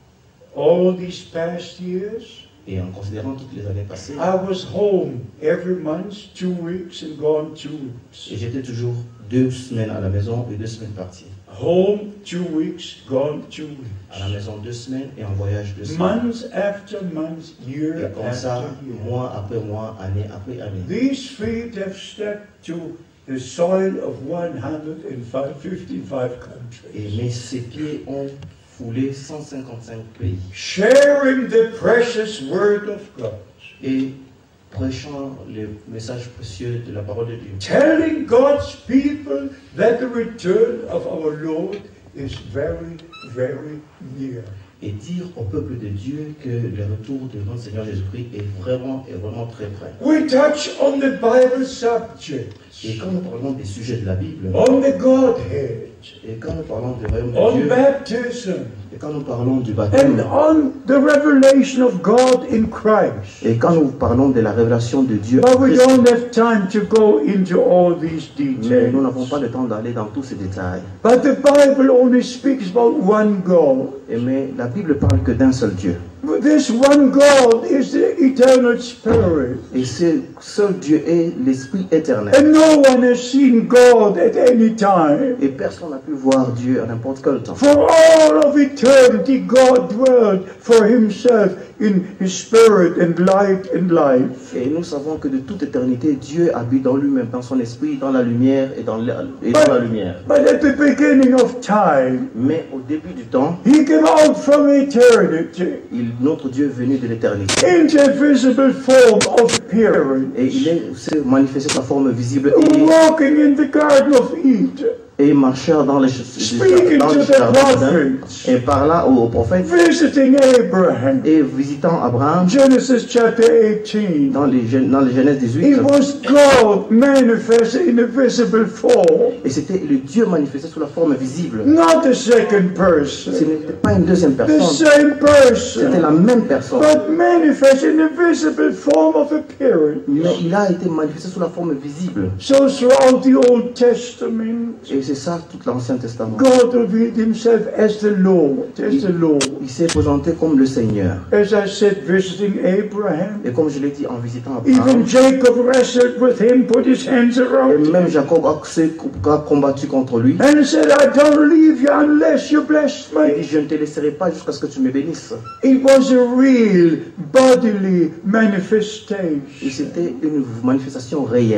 All these past years, Et en considérant toutes les années passées, I was home every month, two weeks, and gone two weeks. et j'étais toujours deux semaines à la maison et deux semaines parties. Home two weeks, gone two À la weeks. maison deux semaines et en voyage deux semaines. Months after months, year Et comme ça, after year. mois après mois, année après année. These feet have stepped to the soil of one hundred fifty-five countries, Et mes ses pieds ont foulé cent cinquante-cinq pays. sharing the precious word of God, Et prêchant le message précieux de la parole de Dieu. telling God's people that the return of our Lord is very, very near. Et dire au peuple de Dieu que le retour de notre Seigneur Jésus-Christ est vraiment, est vraiment très près. We touch on the Bible subjects, Et quand nous parlons des sujets de la Bible, on the Godhead, et quand nous parlons du royaume de on Dieu, baptism, et quand nous parlons du and baptême, on the revelation of God in Christ. et quand nous parlons de la révélation de Dieu, But we don't have time to go into all these mais nous n'avons details. pas le temps d'aller dans tous ces détails. But the Bible only speaks about one God. Et mais la Bible parle que d'un seul Dieu. This one God is the eternal Spirit. Et ce seul Dieu est l'Esprit éternel. And no one has seen God at any time. Et personne n'a pu voir Dieu à n'importe quel temps. For all of eternity, God dwelt for himself in his spirit and light and life. Et nous savons que de toute éternité, Dieu habite dans lui-même, dans son esprit, dans la lumière et dans la, et dans la lumière. But at the beginning of time, Mais au début du temps, he came out from eternity il, notre Dieu est venu de l'éternité. into a visible form of appearance, Et il est s'est manifesté sa forme visible et, walking in the Garden of Eden, et marchant dans les speaking dans to le the jardin prophets, et parlant aux prophètes visiting Abraham. et visitant Abraham Genesis chapter eighteen. dans les, Gen- dans les Genèse It dix-huit. was God manifested in a visible form, Et c'était le Dieu manifesté sous la forme visible. not the second Ce person, n'était pas une deuxième the personne, same c'était la person, même personne. but manifested in a visible form of appearance. Mais il a été manifesté sous la forme visible. So throughout the Old Testament, Et c'est ça tout l'Ancien Testament. God revealed himself as the Lord, as the Lord. Il s'est présenté comme le Seigneur. As I said, visiting Abraham, Et comme je l'ai dit en visitant even Abraham, Jacob wrestled with him, put his hands et around him, même Jacob a a combattu contre lui. and said, I don't leave you unless you bless Il me. dit, je ne te laisserai pas jusqu'à ce que tu me bénisses. It was a real bodily Et manifestation. c'était une manifestation réelle.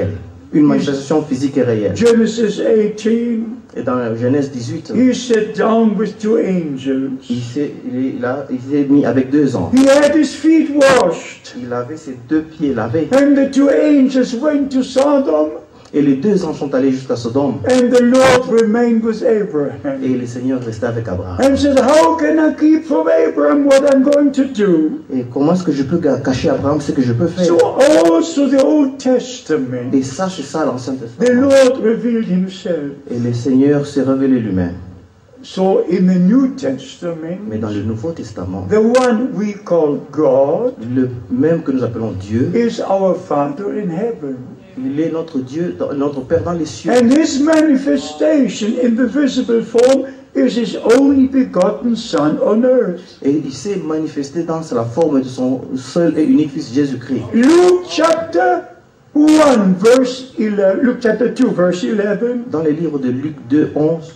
une manifestation physique et réelle. Genesis eighteen, Et dans Genèse dix-huit, he sat down with two angels. il s'est il a- il s'est mis avec deux anges. He had his feet washed. Il avait ses deux pieds lavés. And the two angels went to Sodom, Et les deux anges sont allés jusqu'à Sodome. and the Lord remained with Abraham. Et le Seigneur restait avec Abraham. And said, how can I keep from Abraham what I'm going to do? Et comment est-ce que je peux ga- cacher à Abraham ce que je peux faire? So also the Old Testament, Et ça, c'est ça l'Ancien the Testament. Lord revealed himself. Et le Seigneur s'est révélé lui-même. So in the New Testament, Mais dans le Nouveau Testament, the one we call God le même que nous appelons Dieu, is our Father in heaven. il est notre Dieu, notre Père dans les cieux. And his manifestation in the visible form is his only begotten Son on earth. Et il s'est manifesté dans la forme de son seul et unique Fils Jésus-Christ. Luke chapter one, verse eleven, Luke chapter two, verse eleven. Dans le livre de Luc deux, onze,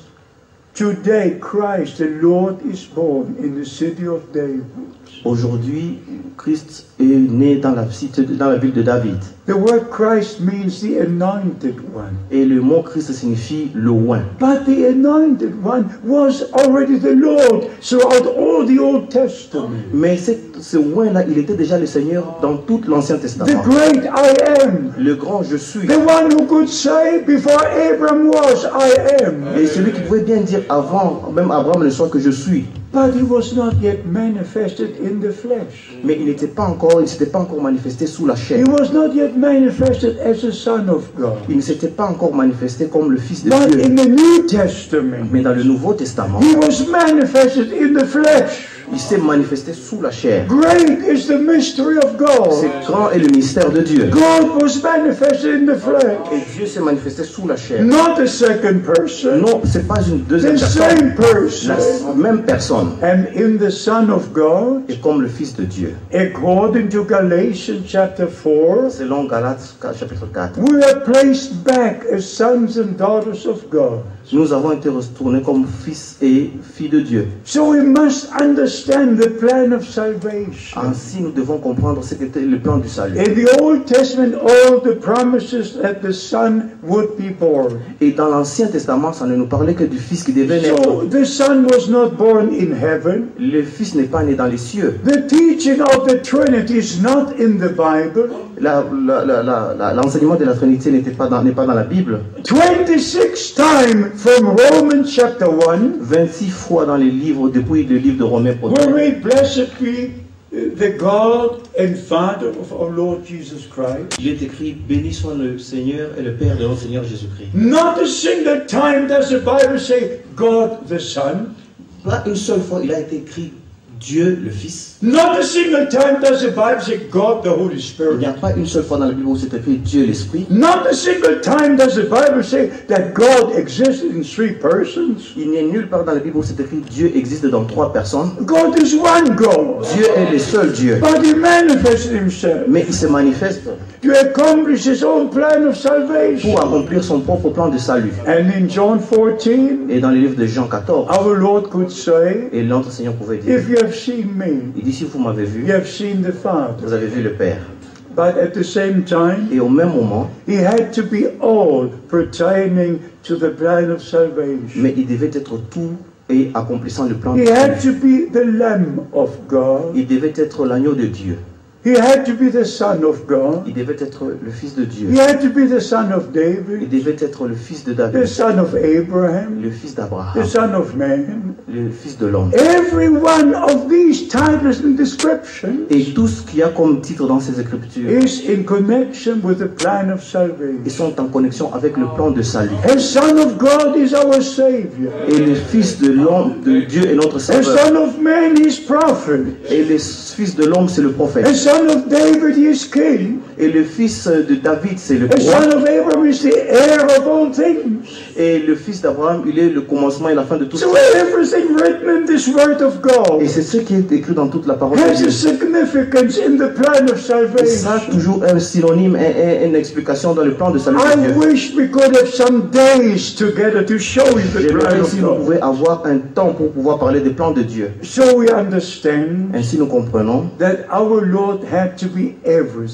Today Christ the Lord is born in the city of David. aujourd'hui, Christ est né dans la, cité, dans la ville de David. The word Christ means the anointed one. Et le mot Christ signifie le oint. But the anointed one was already the Lord throughout all the Old Testament. Mais ce, ce oint-là, il était déjà le Seigneur dans tout l'Ancien The Testament. great I am. Le grand je suis. The one who could say before Abraham was, I am. Et celui qui pouvait bien dire avant, même Abraham ne soit que je suis. But he was not yet manifested in the flesh. Mais il n'était pas encore, il ne s'était pas encore manifesté sous la chair. He was not yet manifested as a son of God. Il ne s'était pas encore manifesté comme le Fils de But Dieu. in the New Testament, Mais dans le Nouveau Testament, he was manifested in the flesh. il s'est manifesté sous la chair. Great is the mystery of God. C'est grand est le mystère de Dieu. God was manifested in the flesh. Et Dieu s'est manifesté sous la chair. Not a second person. Non, c'est pas une deuxième The personne. same person. La même personne. And in the Son of God, Et comme le Fils de Dieu. according to Galatians chapter four, Selon Galates chapitre quatre. we are placed back as sons and daughters of God. Nous avons été retournés comme fils et filles de Dieu. So we must understand the plan of salvation. Ainsi, nous devons comprendre ce qu'était le plan du salut. In the Old Testament, all the promises that the Son would be born. Et dans l'Ancien Testament, ça ne nous parlait que du Fils qui devait naître. So the Son was not born in heaven. Le Fils n'est pas né dans les cieux. The teaching of the Trinity is not in the Bible. La- la- la- la- la- L'enseignement de la Trinité n'était pas dans, n'est pas dans la Bible. twenty-six times from Romans chapter one, vingt-six fois dans les livres, depuis le livre de Romains we premier. read, Blessed be the God and Father of our Lord Jesus Christ. Il est écrit, béni soit le Seigneur et le Père de notre Seigneur Jésus-Christ. Not a single time does the Bible say God the Son. Pas une seule fois, il a été écrit Dieu le Fils. Not a single time does the Bible say God the Holy Il Spirit. n'y a pas une seule fois dans la Bible où c'est écrit Dieu l'Esprit. Not a single time does the Bible say that God exists in three persons. Il n'y a nulle part dans la Bible où c'est écrit Dieu existe dans trois personnes. God is one God. Dieu est le seul Dieu. But He manifested Himself Mais il se manifeste to accomplish His own plan of salvation. pour accomplir son propre plan de salut. And in John fourteen, Et dans le livre de Jean quatorze, our Lord could say, et notre Seigneur pouvait dire, if you have seen me, il dit, si vous m'avez vu, you have seen the Father. vous avez vu le Père. But at the same time, Et au même moment, He had to be all pertaining to the plan of salvation. mais il devait être tout et accomplissant le plan de He had salut. to be the Lamb of God. Il devait être l'agneau de Dieu. He had to be the Son of God. Il devait être le Fils de Dieu. He had to be the Son of Il David, devait être le Fils de the David, Son of Abraham, le Fils the d'Abraham, Son of Man. le Fils de l'homme. Every one of these titles and descriptions Et tout ce qu'il y a comme titre dans ces Écritures, is in connection with the plan of ils salvation. sont en connexion avec le plan de salut. The Son of God is our Savior. Et le Fils de l'homme, de Dieu est notre The Sauveur. Son of Man is prophet. Et le Fils de l'homme, c'est le The prophète. Son of David is king. Et le Fils de David, c'est le The roi. Son of Abraham is the heir of all things. Et le Fils d'Abraham, il est le commencement et la fin de tout. So everything written in this word of God Et c'est ce qui est écrit dans toute la parole de has Dieu. a significance in the plan of Et ça a salvation. toujours un synonyme et une explication dans le plan de salut de I Dieu. wish we could have some days together to show you the plan J'aimerais of si vous God. pouvez avoir un temps pour pouvoir parler des plans de Dieu. So we understand Ainsi nous comprenons that our Lord had to be everything.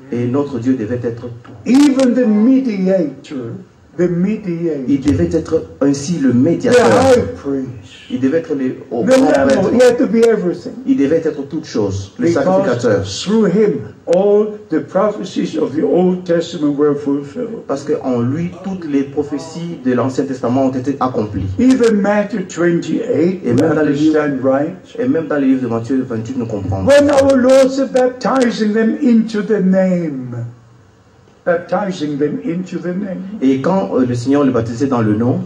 Et notre Dieu devait être tout. Even the mediator, the mediator, Il devait être ainsi le the médiateur. high priest, Il devait être le au the grand lamb, he prêtre. had to be everything. Il devait être toute chose, le sacrificateur. Because through him, all the prophecies of the Old Testament were fulfilled. Parce qu'en lui, toutes les prophéties de l'Ancien Testament ont été accomplies. Even Matthew twenty-eight, Et you même dans le livre- understand right? Et même dans le livre de Matthieu vingt-huit, nous comprenons. When our Lord said baptizing them into the name, baptizing them into the name, Et quand euh, le Seigneur le baptisait dans le nom,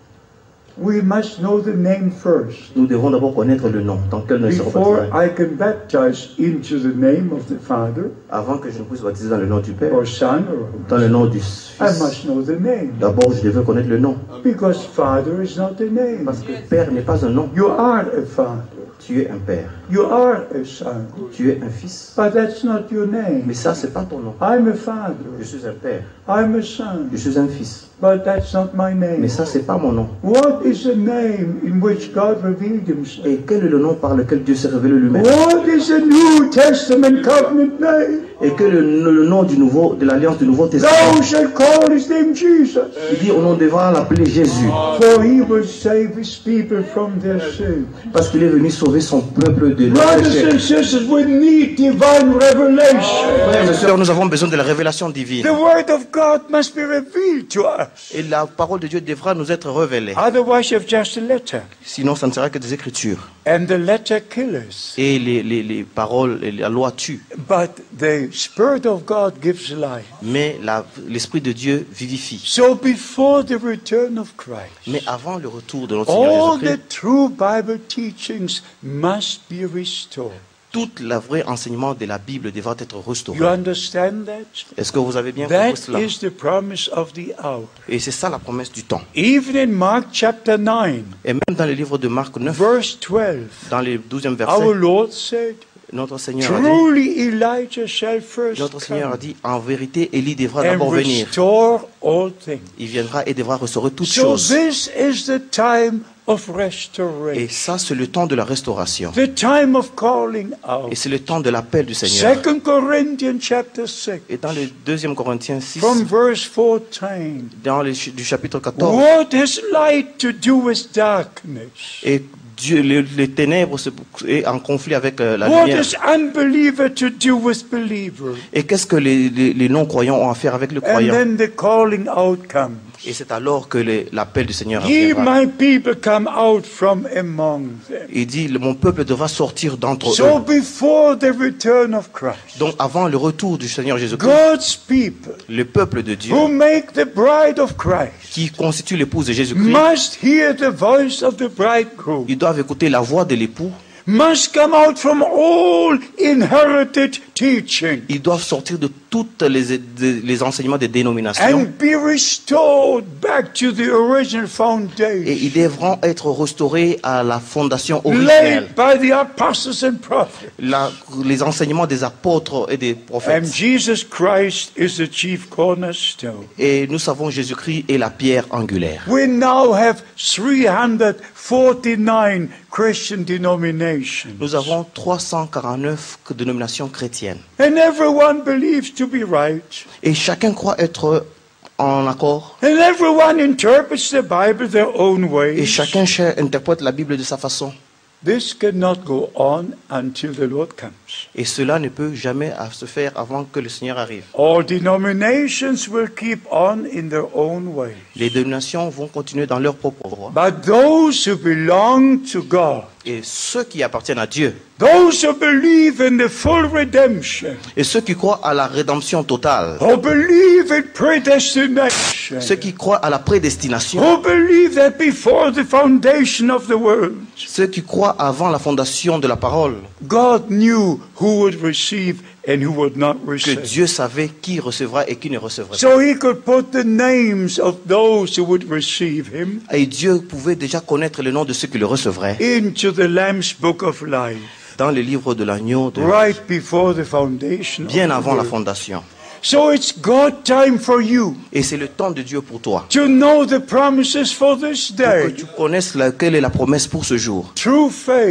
we must know the name first. nous devons d'abord connaître le nom dans lequel nous serons Before baptisés. I can baptize into the name of the Father Avant que je ne puisse baptiser dans le nom du Père, or Son or dans le nom du I Fils, must know the name. d'abord je devais connaître le nom. Because Father is not a name. Parce que Père n'est pas un nom. You are a Father. Tu es un Père. You are a Son. Tu es un Fils. But that's not your name. Mais ça, c'est pas ton nom. I'm a Je Father. suis un Père. I'm a Son. Je suis un Fils. But that's not my name. Mais ça, c'est pas mon nom. What is the name in which God revealed himself? Et quel est le nom par lequel Dieu s'est révélé lui-même? What is the New Testament covenant name? Et que le, le nom du nouveau, de l'alliance du Nouveau Thou Testament. shalt call his name Jesus. Il dit, on devra l'appeler Jésus. For he will save his people from their sins. Parce qu'il est venu sauver son peuple de nos Brothers péchés. and sisters, we need divine revelation. Frères et sœurs, nous avons besoin de la révélation divine. The word of God must be revealed to us. Et la parole de Dieu devra nous être révélée. Otherwise, you have just a letter. Sinon, ça ne sera que des écritures. And the letter kills. Et les, les, les paroles, et la loi tue. But the Spirit of God gives life. Mais la- l'Esprit de Dieu vivifie. So before the return of Christ, Mais avant le retour de notre Seigneur all the Jésus-Christ, true Bible teachings must be restored. tout le vrai enseignement de la Bible devra être You restauré. understand that? Est-ce que vous avez bien compris That cela? is the promise of the hour. Et c'est ça la promesse du temps. Even in Mark chapter nine, Et même dans le livre de Marc neuf, verse twelve, dans le douzième our verset, Lord said, notre Seigneur a dit, truly Elijah shall first notre Seigneur a come dit, en vérité, Élie devra and d'abord venir. restore all things. Il viendra et devra restaurer toutes So choses. this is the time of Et restoration, ça, c'est le temps de la restauration. the time of calling out. Et c'est le temps de l'appel du Seigneur. Second Corinthians chapter six, Et dans le deuxième Corinthiens six, from verse fourteen. dans le ch- du chapitre quatorze, What has light to do with darkness? et Dieu, les, les ténèbres se- est en conflit avec euh, la What lumière. has unbeliever to do with believer? Et qu'est-ce que les, les- les non-croyants ont à faire avec le And croyant? then the calling out comes. Et c'est alors que les- l'appel du Seigneur Ye viendra. my people come out from among them. Il dit, le- mon peuple devra sortir d'entre So eux. before the return of Christ, Donc avant le retour du Seigneur Jésus-Christ, God's people le peuple de Dieu, who make the bride of Christ qui constitue l'épouse de Jésus-Christ, must hear the voice of the bridegroom, ils doivent écouter la voix de l'époux. must come out from all inherited teaching Ils doivent sortir de toutes les, de- les enseignements des dénominations. and be restored back to the original Et foundation ils devront être restaurés à la fondation originelle. laid by the apostles and prophets. La- les enseignements des apôtres et des And prophètes. Jesus Christ is the chief cornerstone. Et nous savons Jésus-Christ est la pierre angulaire. We now have three hundred forty-nine Christian denominations. Nous avons trois cent quarante-neuf dénominations chrétiennes. And everyone believes to be right. Et chacun croit être en accord. And everyone interprets the Bible their own Et way. chacun cher- interprète la Bible de sa façon. This cannot go on until the Lord comes. Et cela ne peut jamais à se faire avant que le Seigneur arrive. All denominations will keep on in their own way. Les dénominations vont continuer dans leur propre voie. But those who belong to God, Et ceux qui appartiennent à Dieu, those who believe in the full redemption, et ceux qui croient à la rédemption totale, who believe in predestination, ceux qui croient à la prédestination, who believe that before the foundation of the world, ceux qui croient avant la fondation de la parole, God knew who would receive and who would not que receive. Dieu savait qui recevra et qui ne recevra pas. So he could put the names of those who would receive him Et Dieu pouvait déjà connaître le nom de ceux qui le recevraient into the Lamb's Book of Life, dans le livre de l'agneau, de- right before the foundation of bien the avant la world. fondation. So it's God time for you Et c'est le temps de Dieu pour toi. to know the promises for this Pour day. que tu connaisses la- quelle est la promesse pour ce jour. True faith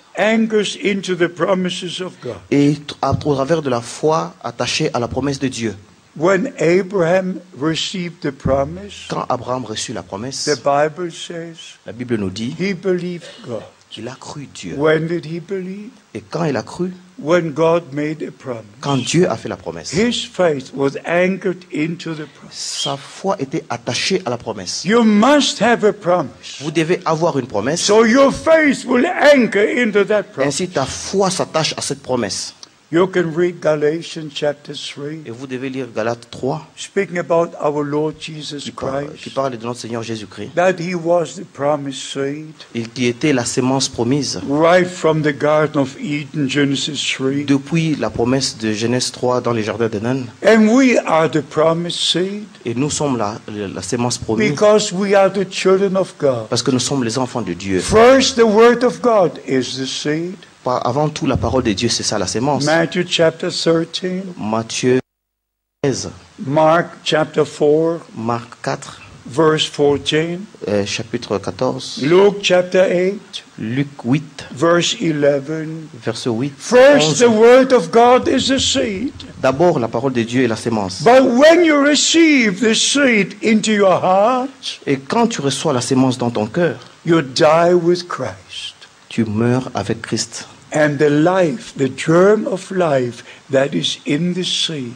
anchors into the promises of God. Et à travers de la foi attachée à la promesse de Dieu. When Abraham received the promise, Quand Abraham reçut la promesse, the Bible says la Bible nous dit he believed God. qu'il a cru Dieu. When did he believe? Et quand il a cru, When God made a promise. quand Dieu a fait la promesse, His faith was anchored into the promise. sa foi était attachée à la promesse. You must have a promise. Vous devez avoir une promesse, So your faith will anchor into that promise. ainsi ta foi s'attache à cette promesse. You can read Galatians chapter three, Et vous devez lire Galates trois, speaking about our Lord Jesus qui parle, qui Christ, parle de notre Seigneur Jésus-Christ, that he was the promised seed et qui était la sémence promise. right from the Garden of Eden, Genesis three. Depuis la promesse de Genèse trois dans les jardins d'Éden, And we are the promised seed et nous sommes la, la, la sémence promise because we are the children of God. parce que nous sommes les enfants de Dieu. First, the word of God is the seed. Par- Avant tout, la parole de Dieu, c'est ça la sémence. Matthew chapter thirteen, Matthieu treize, Mark chapter four, Marc quatre, verse fourteen, euh, chapitre quatorze, Luke chapter eight, Luc huit, verse eleven. verset huit. First, onze. the word of God is the seed. D'abord, la parole de Dieu est la sémence. But when you receive the seed into your heart, Et quand tu reçois la sémence dans ton cœur, you die with Christ. tu meurs avec Christ. And the life, the germ of life that is in the seed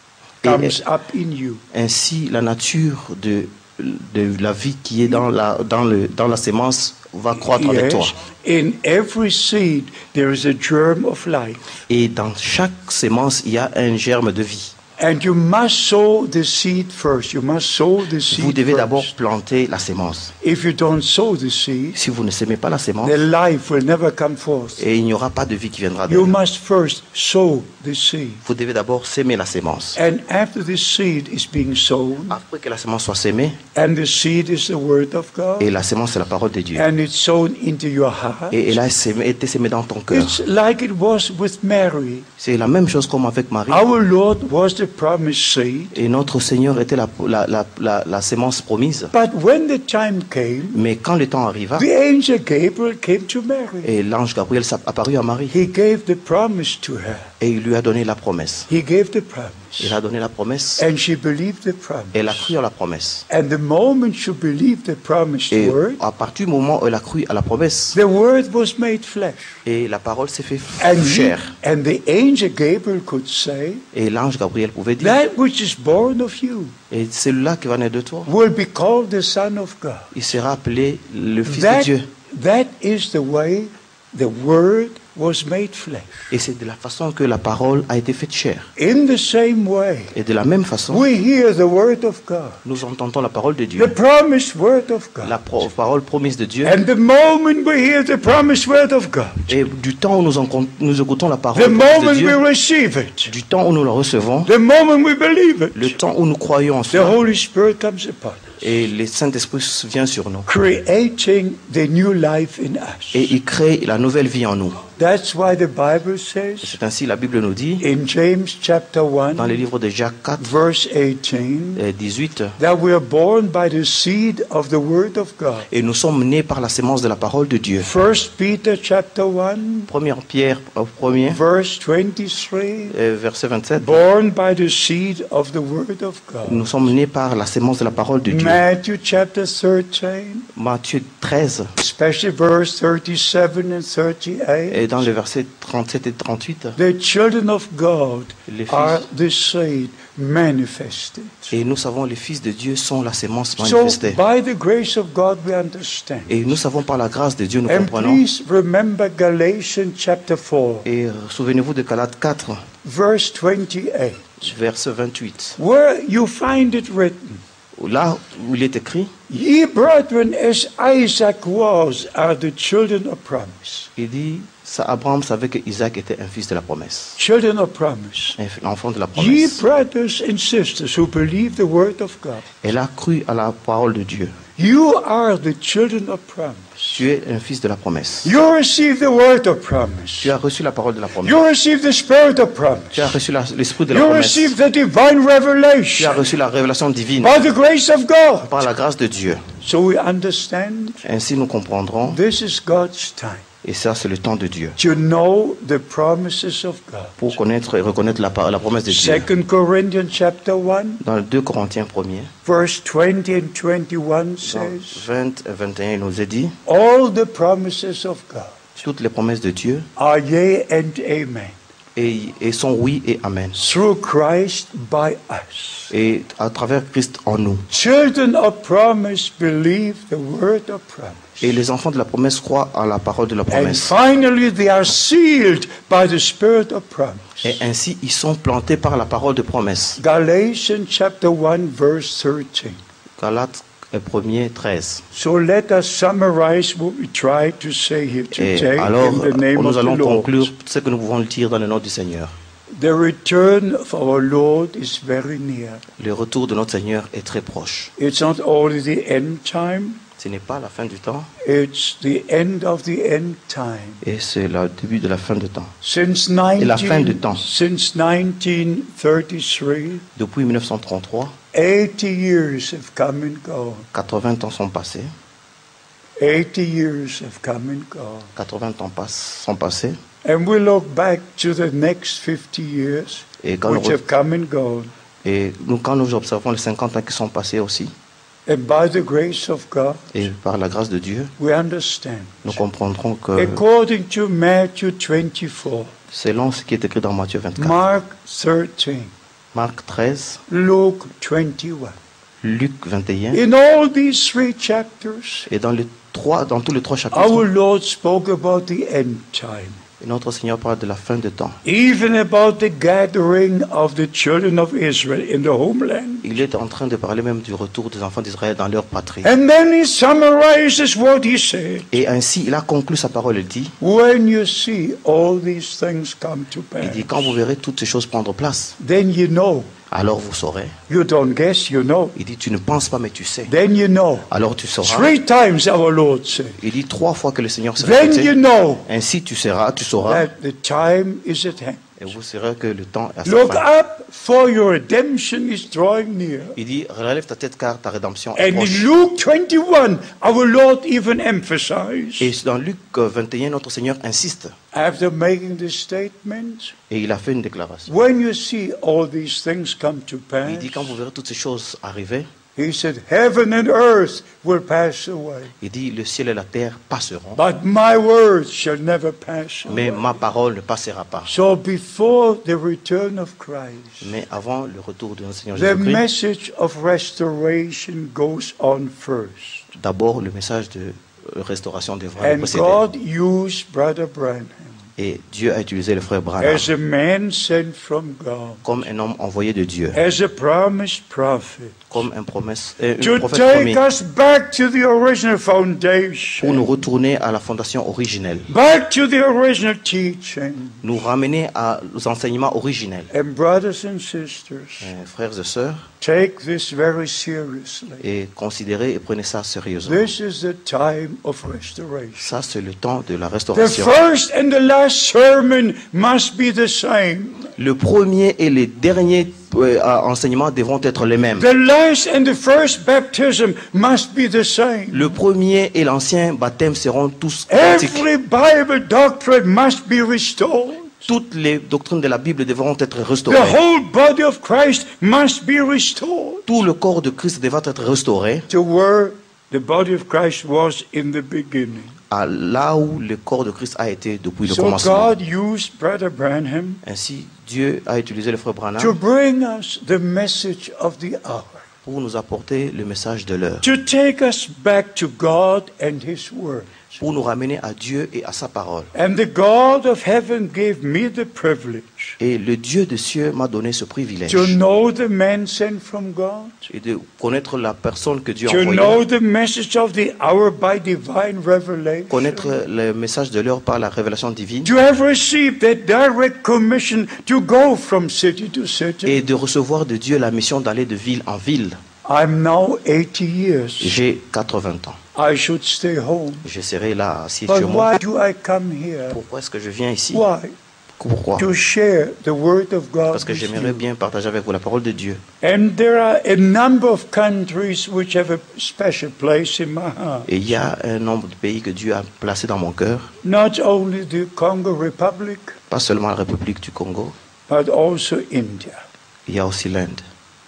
comes up in you. Ainsi, la nature de, de la vie qui est dans la, dans le, dans la sémence va croître avec toi. Yes. In every seed there is a germ of life. Et dans chaque sémence, il y a un germe de vie. And you must sow the seed first. You must sow the seed Vous devez d'abord first. planter la sémence. If you don't sow the seed, Si vous ne sémez pas la sémence, the life will never come forth. et il n'y aura pas de vie qui viendra You d'elle. must first sow the seed. Vous devez d'abord sémer la sémence. And after the seed is being sown, Après que la sémence soit sémée, and the seed is the word of God, et la sémence c'est la parole de Dieu, and it's sown into your heart, et elle a sémé- été sémée dans ton cœur. it's like it was with Mary. C'est la même chose comme avec Marie. Our Lord was the promised seed, Et notre Seigneur était la, la, la, la, la sémence promise. but when the time came, Mais quand le temps arriva, the angel Gabriel came to Mary. et l'ange Gabriel s'est apparu à Marie, He gave the promise to her. et il lui a donné la promesse. He gave the promise. Il a donné la promesse, And she believed the elle a promise. cru à la promesse. And the moment she believed the promised Et word, à partir du moment où elle a cru à la promesse, the word was made flesh. et la parole s'est fait And, he, chair. and the angel Gabriel could say, Et l'ange Gabriel pouvait dire, that which is born of you et celui-là qui va naître de toi, will be called the Son of God. il sera appelé le Fils de That, Dieu. that is the way the word was made flesh. Et c'est de la façon que la parole a été faite chair. In the same way, Et de la même façon, we hear the word of God, nous entendons la parole de the Dieu, promised word of la God. pro- parole promise de Dieu. And the moment we hear the promised word of God, Et du temps où nous, en- nous écoutons la parole the promise de moment we Dieu, receive it, du temps où nous la recevons, the moment we believe le it, temps où nous croyons en the cela, Holy Spirit comes upon us, et le Saint-Esprit vient sur nous. creating the new life in us. Et il crée la nouvelle vie en nous. That's why the Bible says C'est ainsi la Bible nous dit, in James chapter dans le one, livre de Jacques quatre, verse eighteen, euh, dix-huit, that we are born by the seed of the word of God. et nous sommes nés par la sémence de la parole de Dieu. First Peter chapter one, Première Pierre, au premier, verse twenty-three, euh, verset vingt-sept, born by the seed of the word of God. nous sommes nés par la sémence de la parole de Dieu. Matthew chapter thirteen, Matthieu treize, especially verse thirty-seven and thirty-eight, et dans le verset trente-sept et trente-huit, the children of God les are fils, the seed manifested. et nous savons les fils de Dieu sont la sémence So manifestée. by the grace of God we understand. Et nous savons par la grâce de Dieu, nous And comprenons. please remember Galatians chapter four, Et euh, souvenez-vous de Galates quatre, verse twenty-eight, verset vingt-huit. where you find it written, Là où il est écrit, ye brethren, as Isaac was, are the children of promise. il dit, ça, Abraham savait que Isaac était un fils de la promesse, Children of promise. un l'enfant de la Ye promesse. brothers and sisters who believe the word of God, Elle a cru à la parole de Dieu. you are the children of promise. Tu es un fils de la promesse. You receive the word of promise. Tu as reçu la parole de la promesse. You receive the spirit of promise. Tu as reçu la- l'esprit de la You promesse. receive the divine Tu as revelation reçu la révélation divine by the grace of God. par la grâce de Dieu. So we understand Ainsi nous comprendrons, this is God's time. Et ça, c'est le temps de Dieu. to know the promises of God. Pour connaître et reconnaître la, par- la promesse de Dieu. Second Corinthians chapter one, Dans le deux Corinthiens premier, verse twenty and twenty-one dans says, vingt et vingt et un, il nous est dit, all the promises of God toutes les promesses de Dieu are yea and amen, et, et sont oui et amen. through Christ by us. Et à travers Christ en nous. Children of promise believe the word of promise. Et les enfants de la promesse croient à la parole de la And promesse. finally they are sealed by the spirit of promise. Et ainsi, ils sont plantés par la parole de promesse. Galatians chapter one verse thirteen. Galates premier, treize. So let us summarize what we try to say here Et today alors, in the name nous of the allons Lord. conclure ce que nous pouvons le dire dans le nom du Seigneur. The return of our Lord is very near. Le retour de notre Seigneur est très proche. It's not only the end time, Ce n'est pas la fin du temps, it's the end of the end time. et c'est le début de la fin du temps. Since Et la fin du nineteen, temps. since nineteen thirty-three, Depuis mille neuf cent trente-trois, eighty years have come and gone. quatre-vingts ans sont passés. eighty years have come and gone. quatre-vingts ans passe- sont passés. And we look back to the next fifty years, Et quand, nous, which have come and gone. et nous, quand nous observons les cinquante ans qui sont passés aussi, And by the grace of God, et par la grâce de Dieu, we understand. nous comprendrons que, According to Matthew twenty-four, selon ce qui est écrit dans Matthieu vingt-quatre, Mark thirteen, Marc treize, Luke twenty-one, Luc vingt et un, in all these three chapters, et dans, les trois, dans tous les trois our chapitres, Lord spoke about the end time, notre Seigneur parle de la fin de temps. even about the gathering of the children of Israel in the homeland. Il est en train de parler même du retour des enfants d'Israël dans leur patrie. And then he summarizes what he said. Et ainsi, il a conclu sa parole. Il dit, When you see all these things come to il dit, pass, quand vous verrez toutes ces choses prendre place, then you know. alors vous saurez. You don't guess, you know. Il dit, tu ne penses pas, mais tu sais. Then you know. Alors tu sauras. Three times our Lord said. Il dit trois fois que le Seigneur s'est Then répété. you know Ainsi tu seras, tu sauras, that the time is at hand. et vous saurez que le temps est à sa Look fin. up, for your redemption is drawing near. Il dit, relève ta tête car ta rédemption est And in proche. Luke twenty-one, our Lord even emphasized, Et dans Luc vingt et un, notre Seigneur insiste. after making this statement, Et il a fait une déclaration. when you see all these things come to pass, Il dit, quand vous verrez toutes ces choses arriver, he said, heaven and earth will pass away, il dit, le ciel et la terre passeront, but my words shall never pass mais away. ma parole ne passera pas. So before the return of Christ, Mais avant le retour de notre Seigneur the Jésus-Christ, message of restoration goes on first. d'abord le message de euh, restauration devra And précéder. God used Brother Branham Et Dieu a utilisé le frère Branham as a man sent from God, comme un homme envoyé de Dieu, as a promised prophet, comme un, promesse, euh, un to prophète take promis, us back to the original pour nous foundation, retourner à la fondation originelle, back to the original teaching. nous ramener à- aux enseignements originels. And brothers and sisters, Euh, frères et sœurs, take this very seriously. et considérez et prenez ça sérieusement. This is the time of restoration. Ça, c'est le temps de la The restauration. first and the last sermon must be the same. Le premier et les derniers euh, enseignements devront être les mêmes. The last and the first baptism must be the same. Le premier et l'ancien baptême seront tous identiques. Every Bible doctrine must be restored. Toutes les doctrines de la Bible devront être The restaurées. whole body of Christ must be restored Tout le corps de Christ devra être restauré to where the body of Christ was in the beginning. à là où le corps de Christ a été depuis le So commencement. God used Brother Branham Ainsi, Dieu a utilisé le frère to Branham bring us the message of the hour, pour nous apporter le message de l'heure, to take us back to God and His Word. pour nous ramener à Dieu et à sa parole. And the God of heaven gave me the privilege Et le Dieu des cieux m'a donné ce privilège to know the man sent from God, et de connaître la personne que Dieu a to envoyée, know the message of the hour by divine revelation, connaître le message de l'heure par la révélation divine to have received that direct commission to go from city to city. et de recevoir de Dieu la mission d'aller de ville en ville. I'm now eighty years. J'ai quatre-vingts ans. I should stay home. Je serai là assis But sur moi. why do I come here? Pourquoi est-ce que je viens ici? Why? Pourquoi? to share the Word of God Parce que with j'aimerais you. bien partager avec vous la parole de Dieu. And there are a number of countries which have a special place in my heart. Et il y a un nombre de pays que Dieu a placé dans mon cœur, Not only the Congo Republic, pas seulement la République du Congo, but also India. il y a aussi l'Inde.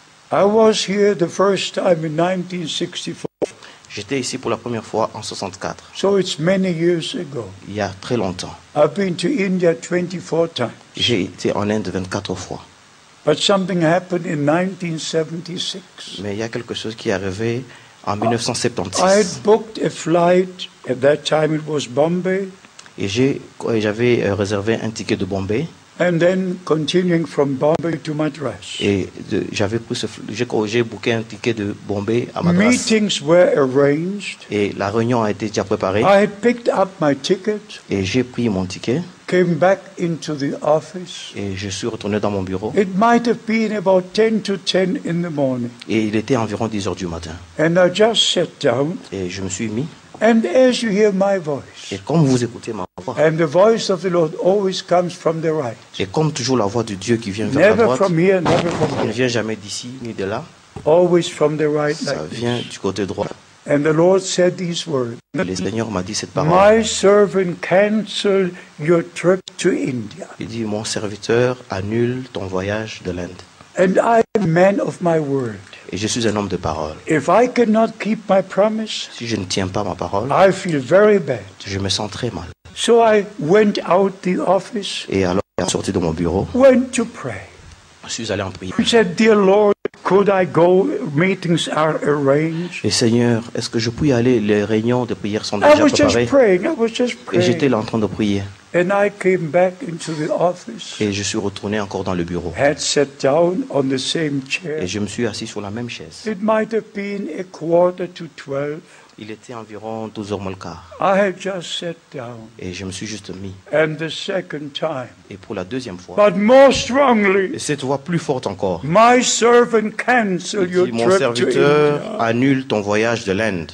I was here the first time in nineteen sixty-four, J'étais ici pour la première fois en soixante-quatre, so it's many years ago. il y a très longtemps. I've been to India twenty-four times. J'ai été en Inde vingt-quatre fois. But something happened in nineteen seventy-six. Mais il y a quelque chose qui est arrivé en mille neuf cent I had soixante-seize. booked a flight. At that time it was Bombay. Et j'ai- et j'avais euh, réservé un ticket de Bombay. And then continuing from Bombay to Madras. Et de- j'avais pris ce, fl- j'ai, j'ai booké un ticket de Bombay à Madras. Meetings were arranged. Et la réunion a été déjà préparée. I had picked up my ticket, Et j'ai pris mon ticket came back into the office. et je suis retourné dans mon bureau. It might have been about ten to ten in the morning. Et il était environ dix heures du matin. And I just sat down, Et je me suis mis. and as you hear my voice, Et comme vous écoutez ma voix, and the voice of the Lord always comes from the right. et comme toujours la voix de Dieu qui vient vers la Never droite, from here, never from il ne there. vient jamais d'ici ni de là, Always from the right ça like vient this. du côté droit. And the Lord said these words. Et le Seigneur m'a dit cette parole. My servant cancel your trip to India. Il dit, mon serviteur annule ton voyage de l'Inde. And I am a man of my word. Et je suis un homme de parole. If I cannot keep my promise, Si je ne tiens pas ma parole, I feel very bad. je me sens très mal. So I went out the office, Et alors, je suis sorti de mon bureau, went to pray. je suis allé en prière. I said, Dear Lord, could I go? Meetings are arranged. Et Seigneur, est-ce que je puis y aller? Les réunions de prière sont I déjà was just préparées. praying. I was just Et j'étais praying. là en train de prier. And I came back into the office, Et je suis retourné encore dans le bureau. had sat down on the same chair. Et je me suis assis sur la même chaise. It might have been a quarter to twelve. Il était environ douze heures moins le quart. I had just sat down. Et je me suis juste mis. And the second time, Et pour la deuxième fois, but more strongly, et cette voix plus forte encore, my servant cancel il your dit, mon trip to serviteur India. annule ton voyage de l'Inde.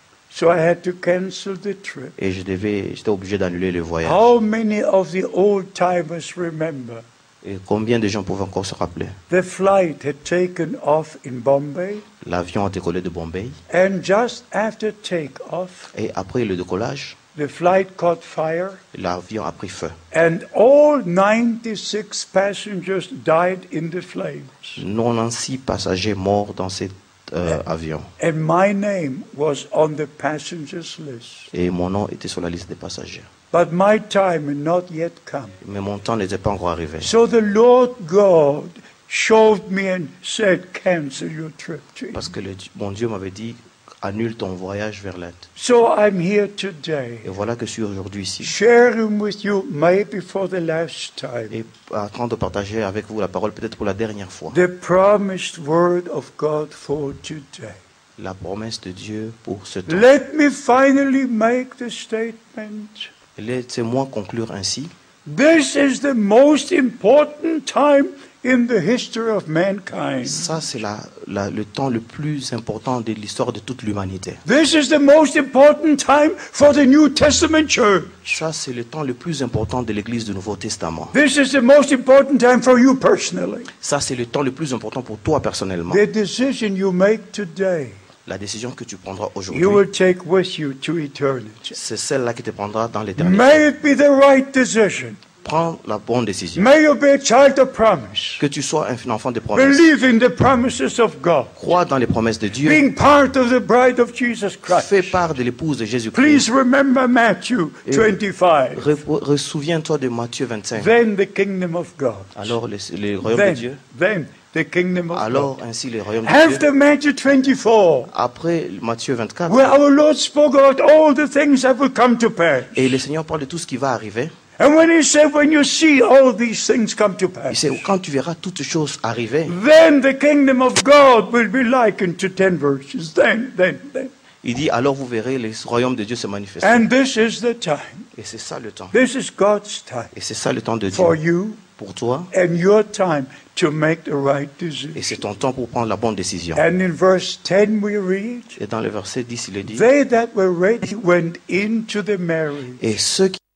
So I had to cancel the trip. Et je devais, j'étais obligé d'annuler le voyage. How many of the old timers remember? Et combien de gens pouvaient encore se rappeler? The flight had taken off in Bombay, L'avion a décollé de Bombay. and just after takeoff, Et après le décollage, the flight caught fire, l'avion a pris feu. and all ninety-six passengers died in the flames. quatre-vingt-six passagers morts dans cet euh, avion. And my name was on the passengers list. Et mon nom était sur la liste des passagers. But my time had not yet come. Mais mon temps n'était pas encore arrivé. So the Lord God showed me and said, cancel your trip to India. Parce que le, mon Dieu m'avait dit, annule ton voyage vers l'Inde. So I'm here today, Et voilà que je suis aujourd'hui ici. sharing with you, maybe for the last time, Et en train de partager avec vous la parole peut-être pour la dernière fois. the promised word of God for today. La promesse de Dieu pour ce temps. Let me finally make the statement. Laissez-moi conclure ainsi. This is the most important time in the history of mankind. Ça, c'est la, la, le temps le plus important de l'histoire de toute l'humanité. This is the most important time for the New Testament church. Ça, c'est le temps le plus important de l'Église du Nouveau Testament. This is the most important time for you personally. Ça, c'est le temps le plus important pour toi personnellement. The decision you make today, La décision que tu prendras you aujourd'hui, will take with you to eternity. c'est celle-là qui te prendra dans l'éternité. May it be the right decision. Prends la bonne décision. May you be a child of promise. Que tu sois un enfant de promesse. Believe in the promises of God. Crois dans les promesses de Dieu. Being part of the bride of Jesus Fais Christ. part de l'épouse de Jésus-Christ. Please remember Matthew twenty-five. Re- re- Souviens-toi de Matthieu vingt-cinq. Then the kingdom of God. Alors le, le royaume de Dieu. Then, then the kingdom of Alors God. ainsi le royaume de Dieu. After Matthew twenty-four, Après Matthieu vingt-quatre. where our Lord spoke about all the things that will come to pass. Et le Seigneur parle de tout ce qui va arriver. And when he said, when you see all these things come to Il pass, sait, quand tu verras toutes choses arriver, then the kingdom of God will be likened to ten verses. Then, then, then. il dit, alors vous verrez le royaume de Dieu se manifester. And this is the time. Et c'est ça le temps. This is God's time Et c'est ça le temps de for Dieu. you Pour toi. and your time to make the right Et decision. c'est ton temps pour prendre la bonne décision. And in verse ten we read, Et dans le verset dix, il est dit, they that were ready went into the marriage. et ceux qui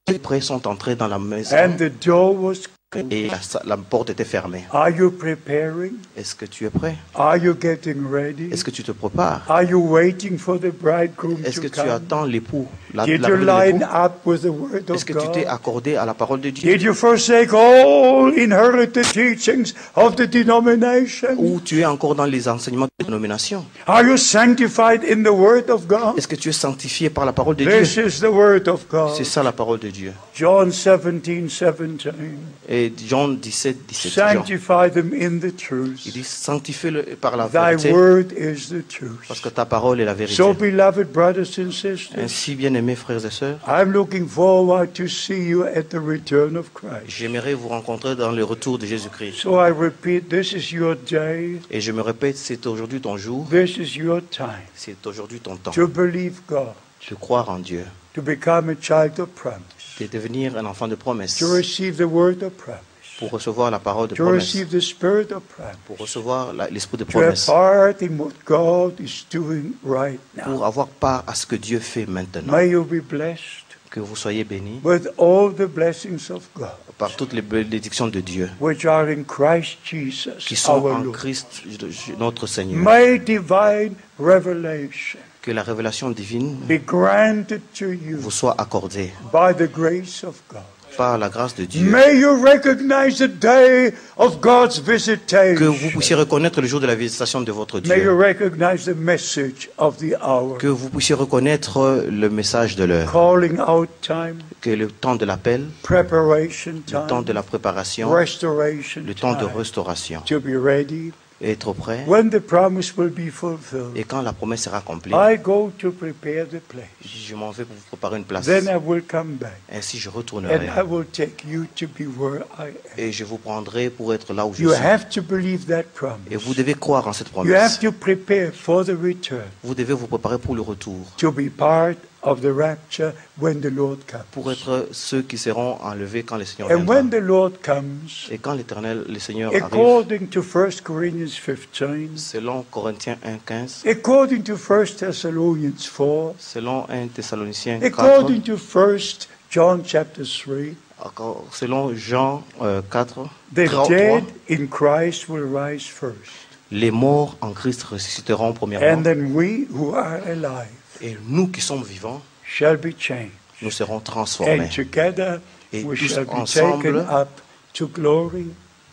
Les prêts sont entrés dans la maison and the door was et la, la porte était fermée. Are you preparing? Est-ce que tu es prêt? Are you getting ready? Est-ce que tu te prépares? Are you waiting for the bridegroom Est-ce que to tu come? attends l'époux? La, Did la you venue de line l'époux? up with the word Est-ce of que tu t'es God? accordé à la parole de Dieu? Did you forsake all inherited teachings of the denomination? Ou tu es encore dans les enseignements de dénomination? Are you sanctified in the word of God? Est-ce que tu es sanctifié par la parole de This Dieu? is the word of God. C'est ça la parole de Dieu. John seventeen seventeen. Et Jean dix-sept, dix-sept. Jean, Sanctify them in the il truth. dit sanctifie-le par la Thy vérité, word is the truth. parce que ta parole est la vérité. So, beloved brothers and sisters, Ainsi, bien-aimés frères et sœurs, I'm looking forward to see you at the return of Christ. j'aimerais vous rencontrer dans le retour de Jésus-Christ. So I repeat, this is your day, Et je me répète, c'est aujourd'hui ton jour, this is your time c'est aujourd'hui ton temps to believe God, de croire en Dieu, to become a child of promise, de devenir un enfant de promesse, to receive the word of promise, pour recevoir la parole de to promesse, receive the spirit of promise, pour recevoir la- l'esprit de to have promesse, part in what God is doing right pour now. avoir part à ce que Dieu fait maintenant. May you be blessed Que vous soyez bénis with all the blessings of God, par toutes les bénédictions de Dieu which are in Christ qui Jesus, sont our en Lord. Christ notre Seigneur. May divine revelation Que la révélation divine be granted to you vous soit accordée by the grace of God. par la grâce de Dieu. May you recognize the day of God's Que vous visitation. puissiez reconnaître le jour de la visitation de votre May you Dieu. recognize the message of the hour. Que vous puissiez reconnaître le message de l'heure. Calling out time, Que le temps de l'appel, preparation le temps de time, la préparation, restoration le temps de time, restauration. to be ready Être prêt. when the promise will be fulfilled. Et quand la promesse sera accomplie, I go to prepare the place. je m'en vais pour vous préparer une place. Then I will come back Ainsi je and retournerai. I will take you to be where I am. Et je vous prendrai pour être là où je You suis. have to believe that promise. Et vous devez croire en cette You have promesse. to prepare for the return, Vous devez vous préparer pour le retour. to be part of the rapture when the Lord Pour comes. être ceux qui seront enlevés quand le Seigneur And when viendra. the Lord comes, Et quand l'Éternel, le Seigneur arrive, according to First Corinthians fifteen, selon Corinthiens un, quinze, according to First Thessalonians four, selon un Thessaloniciens quatre, according to First John chapter three, encore- selon Jean euh, quatre, the trois, dead in Christ will rise first. les morts en Christ ressusciteront And premièrement. then we who are alive Et nous qui sommes vivants, shall be changed. nous serons And transformés. together Et we tous shall be ensemble, taken up to glory,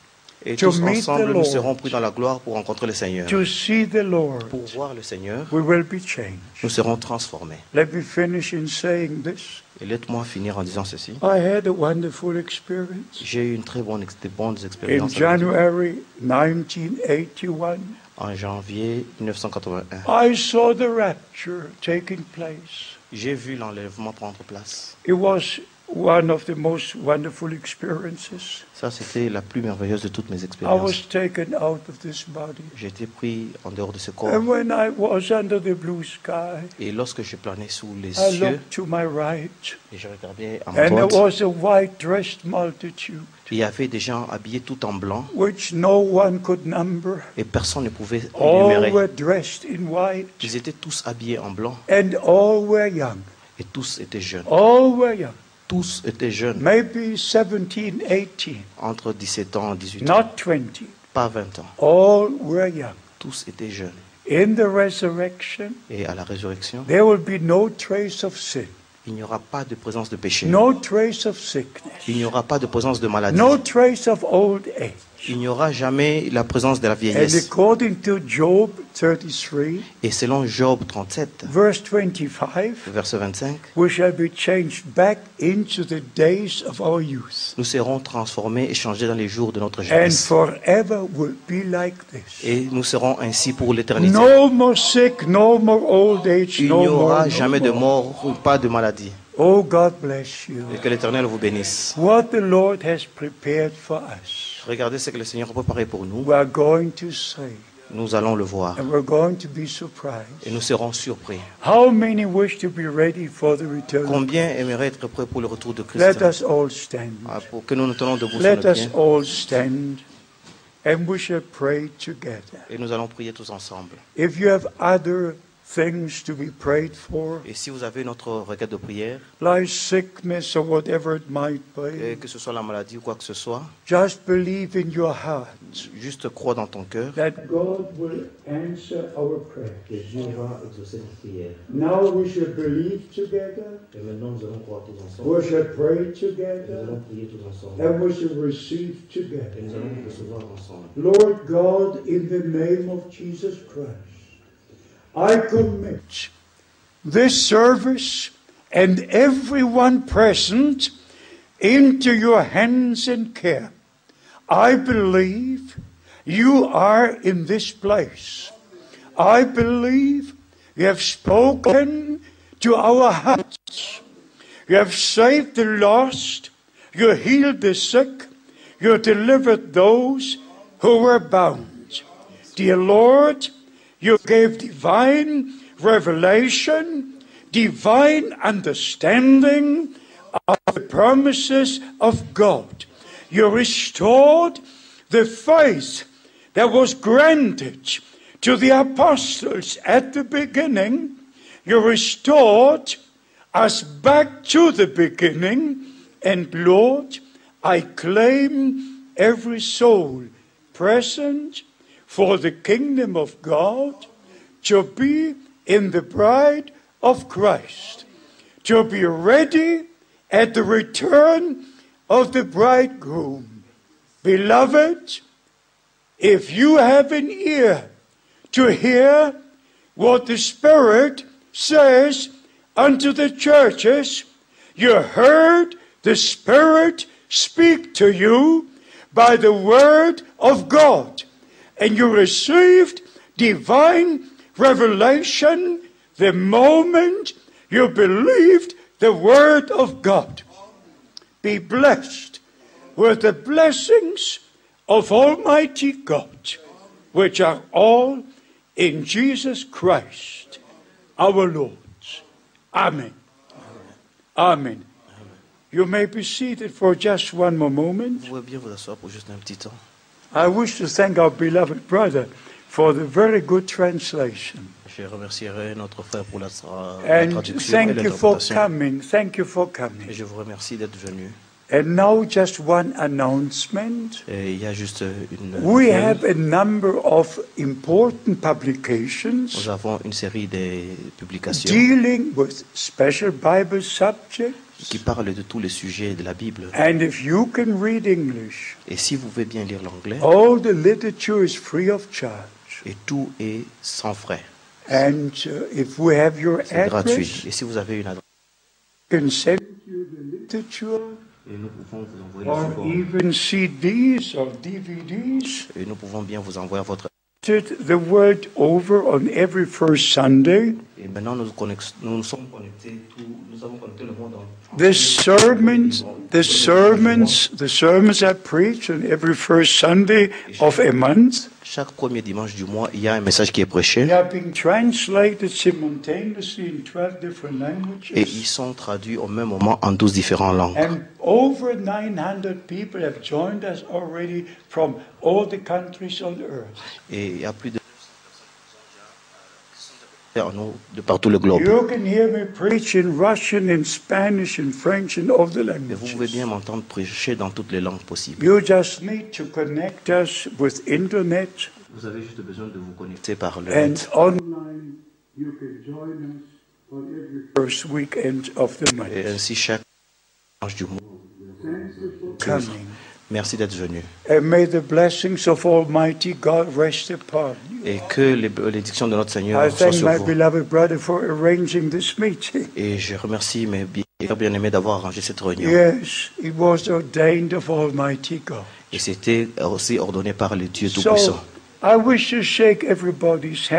Et to tous meet ensemble, the nous Lord. serons pris dans la gloire pour rencontrer le Seigneur. to see the Lord. Pour voir le Seigneur, We will be changed. nous serons transformés. Let me finish in saying this. Et laisse-moi finir en disant ceci. I had a wonderful experience. J'ai eu une très bonne, ex- de bonnes In expériences avec Dieu. January nineteen eighty-one, En janvier mille neuf cent quatre-vingt-un. I saw the rapture taking place. J'ai vu l'enlèvement prendre place. It was one of the most wonderful experiences. Ça, c'était la plus merveilleuse de toutes mes I was expériences. taken out of this body. J'ai été pris en dehors de ce corps. And when I was under the blue sky, Et lorsque je planais sous les I cieux, looked to my right, et je regardais à and ma there droite, was a white dressed multitude, il y avait des gens habillés tout en blanc, which no one could number. et personne ne pouvait All énumérer. were dressed in white, Ils étaient tous habillés en blanc, and all were young. et tous étaient jeunes. All were young. Tous étaient jeunes, Maybe seventeen, eighteen, entre dix-sept ans et dix-huit ans, not twenty. pas vingt ans. All were young. Tous étaient jeunes. In the resurrection, Et à la résurrection, there will be no trace of sin, il n'y aura pas de présence de péché. no trace of sickness, Il n'y aura pas de présence de maladie. no trace of old age. Il n'y aura jamais la présence de la And vieillesse. according to Job thirty-three, Et selon Job trente-sept, verse twenty-five, verset vingt-cinq, we shall be changed back into the days of our youth, nous serons transformés et changés dans les jours de notre and jeunesse. forever will be like this. Et nous serons ainsi pour l'éternité. No more sick, no more old age, Il no n'y more. aura no jamais de more. mort ou pas de maladie. Oh, God bless you. Et que l'Éternel vous bénisse. What the Lord has prepared for us, Regardez ce que le Seigneur a préparé pour nous. we are going to see, Nous allons le voir. and we're going to be surprised. Et nous serons surpris. How many wish to be ready for the return? Combien aimeraient être prêts pour le retour de Let Christ? us all stand. Ah, pour que nous nous tenons debout sur Let nos us pieds. all stand, and we shall pray together. Et nous allons prier tous ensemble. If you have other things to be prayed for, Et si vous avez notre requête de prière, like sickness or whatever it might euh, be, que ce soit la maladie ou quoi que ce soit, just believe in your heart juste crois dans ton cœur that God will answer our prayer. que Dieu va exaucer nos prières. Now we shall believe together, Et maintenant, nous allons croire tous ensemble. we shall pray Et nous together, allons prier tous ensemble. and we shall receive Et together. nous allons recevoir ensemble. Lord God, in the name of Jesus Christ, I commit this service and everyone present into your hands and care. I believe you are in this place. I believe you have spoken to our hearts. You have saved the lost. You healed the sick. You delivered those who were bound. Dear Lord, you gave divine revelation, divine understanding of the promises of God. You restored the faith that was granted to the apostles at the beginning. You restored us back to the beginning. And Lord, I claim every soul present for the kingdom of God to be in the bride of Christ, to be ready at the return of the bridegroom. Beloved, if you have an ear to hear what the Spirit says unto the churches, you heard the Spirit speak to you by the word of God, and you received divine revelation the moment you believed the word of God. Be blessed with the blessings of Almighty God, which are all in Jesus Christ, our Lord. Amen. Amen. You may be seated for just one more moment. Vous pouvez bien vous asseoir pour juste un petit temps. I wish to thank our beloved brother for the very good translation. Je remercierai notre frère pour la, tra- la And traduction et thank you for l'interprétation. coming. Thank you for Et coming. je vous remercie d'être venu. And now just one announcement. Et il y a juste une We nouvelle. have a number of important publications Nous avons une série de publications dealing with special Bible subjects. qui parlent de tous les sujets de la Bible. And if you can read English, Et si vous pouvez bien lire l'anglais, all the literature is free of charge. et tout est sans frais. And uh, if we have your C'est gratuit. address, Et si vous avez une adresse, we can send you the literature et nous pouvons vous envoyer or le support. even C Ds or D V Ds. Et nous pouvons bien vous envoyer votre. The world over on every first Sunday. Et maintenant, nous, connex- nous nous sommes connectés, tout, nous avons connecté le monde en. The sermons, the sermons, the sermons are preached on every first Sunday of a month. Chaque premier dimanche du mois, il y a un message qui est prêché. They are being translated simultaneously in twelve different Et ils languages. sont traduits au même moment en douze différentes langues. And over nine hundred people have joined us already from all the countries on earth. Et il y a plus de en nous de partout le globe. You can hear me preach in Russian, in Spanish, in French, in all the Et vous pouvez bien languages. m'entendre prêcher dans toutes les langues possibles. You just need to connect us with internet, Vous avez juste besoin de vous connecter par le and net. online you can join us on every first weekend of the Et month. ainsi chaque dimanche du mois. Coming. Merci d'être venu. And may the blessings of Almighty God rest upon you. Et que les bénédictions de notre I Seigneur soient thank sur my vous. beloved brother for arranging this meeting. Et je remercie mes bien- bien-aimés d'avoir arrangé cette réunion. Yes, it was ordained of Almighty God. Et c'était aussi ordonné par le Dieu So, Tout-Puissant. I wish to shake everybody's hand.